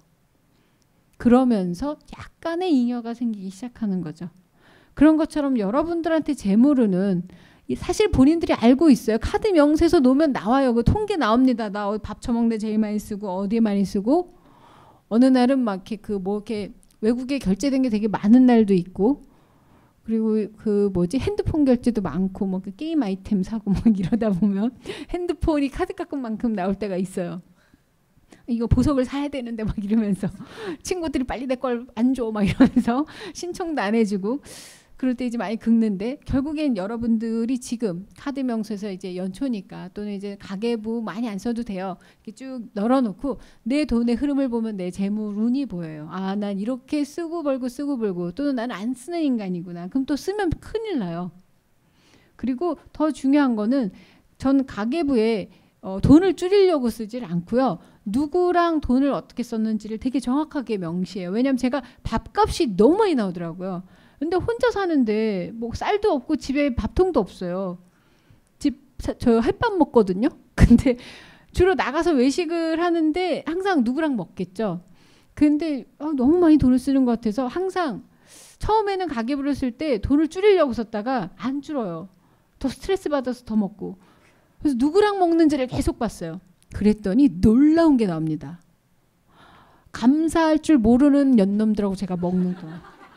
그러면서 약간의 잉여가 생기기 시작하는 거죠. 그런 것처럼 여러분들한테 재물은 사실 본인들이 알고 있어요. 카드 명세서 놓으면 나와요. 그 통계 나옵니다. 나 밥 처먹는데 제일 많이 쓰고 어디에 많이 쓰고 어느 날은 막 이렇게 그 뭐 이렇게 외국에 결제된 게 되게 많은 날도 있고 그리고 그 뭐지 핸드폰 결제도 많고 뭐 그 게임 아이템 사고 막 이러다 보면 핸드폰이 카드값만큼 나올 때가 있어요. 이거 보석을 사야 되는데 막 이러면서 친구들이 빨리 내 걸 안 줘 막 이러면서 신청도 안 해주고 그럴 때 이제 많이 긁는데 결국엔 여러분들이 지금 카드 명세서 이제 연초니까 또는 이제 가계부 많이 안 써도 돼요. 이렇게 쭉 널어놓고 내 돈의 흐름을 보면 내 재물운이 보여요. 아, 난 이렇게 쓰고 벌고 쓰고 벌고 또는 난 안 쓰는 인간이구나. 그럼 또 쓰면 큰일 나요. 그리고 더 중요한 거는 전 가계부에 어, 돈을 줄이려고 쓰질 않고요. 누구랑 돈을 어떻게 썼는지를 되게 정확하게 명시해요. 왜냐하면 제가 밥값이 너무 많이 나오더라고요. 근데 혼자 사는데 뭐 쌀도 없고 집에 밥통도 없어요. 집 저 햇밥 먹거든요. 근데 주로 나가서 외식을 하는데 항상 누구랑 먹겠죠. 근데 아, 너무 많이 돈을 쓰는 것 같아서 항상 처음에는 가계부를 쓸 때 돈을 줄이려고 썼다가 안 줄어요. 더 스트레스 받아서 더 먹고. 그래서 누구랑 먹는지를 계속 봤어요. 그랬더니 놀라운 게 나옵니다. 감사할 줄 모르는 년놈들하고 제가 먹는 거.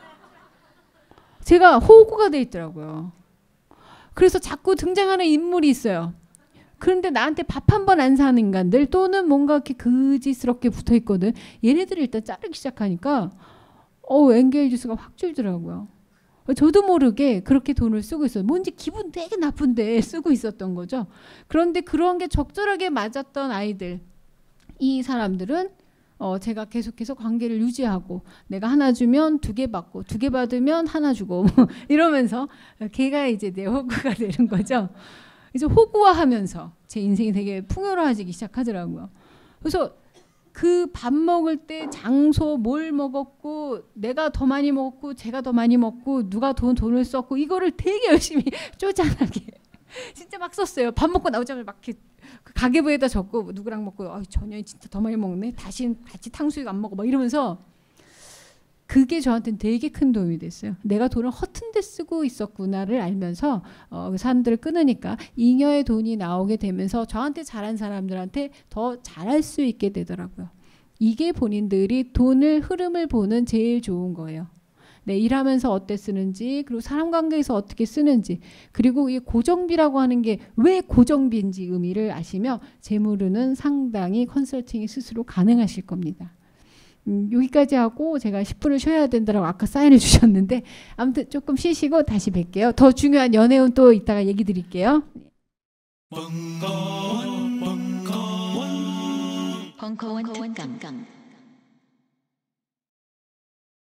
제가 호구가 돼 있더라고요. 그래서 자꾸 등장하는 인물이 있어요. 그런데 나한테 밥 한 번 안 사는 인간들 또는 뭔가 이렇게 그지스럽게 붙어 있거든. 얘네들이 일단 자르기 시작하니까 어 엔게이지 수가 확 줄더라고요. 저도 모르게 그렇게 돈을 쓰고 있어요. 뭔지 기분 되게 나쁜데 쓰고 있었던 거죠. 그런데 그런 게 적절하게 맞았던 아이들, 이 사람들은 어 제가 계속해서 관계를 유지하고 내가 하나 주면 두 개 받고 두 개 받으면 하나 주고 뭐 이러면서 걔가 이제 내 호구가 되는 거죠. 이제 호구화하면서 제 인생이 되게 풍요로워지기 시작하더라고요. 그래서 그 밥 먹을 때 장소 뭘 먹었고 내가 더 많이 먹었고 제가 더 많이 먹고 누가 돈 돈을 썼고 이거를 되게 열심히 쪼잔하게 진짜 막 썼어요. 밥 먹고 나오자마자 막 이렇게 가계부에다 적고 누구랑 먹고 아, 전현이 진짜 더 많이 먹네. 다시 같이 탕수육 안 먹어. 막 이러면서 그게 저한테는 되게 큰 도움이 됐어요. 내가 돈을 허튼 데 쓰고 있었구나를 알면서 어, 사람들을 끊으니까 잉여의 돈이 나오게 되면서 저한테 잘한 사람들한테 더 잘할 수 있게 되더라고요. 이게 본인들이 돈을 흐름을 보는 제일 좋은 거예요. 네, 일하면서 어때 쓰는지 그리고 사람 관계에서 어떻게 쓰는지 그리고 이 고정비라고 하는 게 왜 고정비인지 의미를 아시면 재물운은 상당히 컨설팅이 스스로 가능하실 겁니다. 음, 여기까지 하고 제가 십 분을 쉬어야 된다고 아까 사인해 주셨는데 아무튼 조금 쉬시고 다시 뵐게요. 더 중요한 연애운 또 이따가 얘기 드릴게요. 벙커원, 벙커원, 벙커원, 벙커원, 벙커원,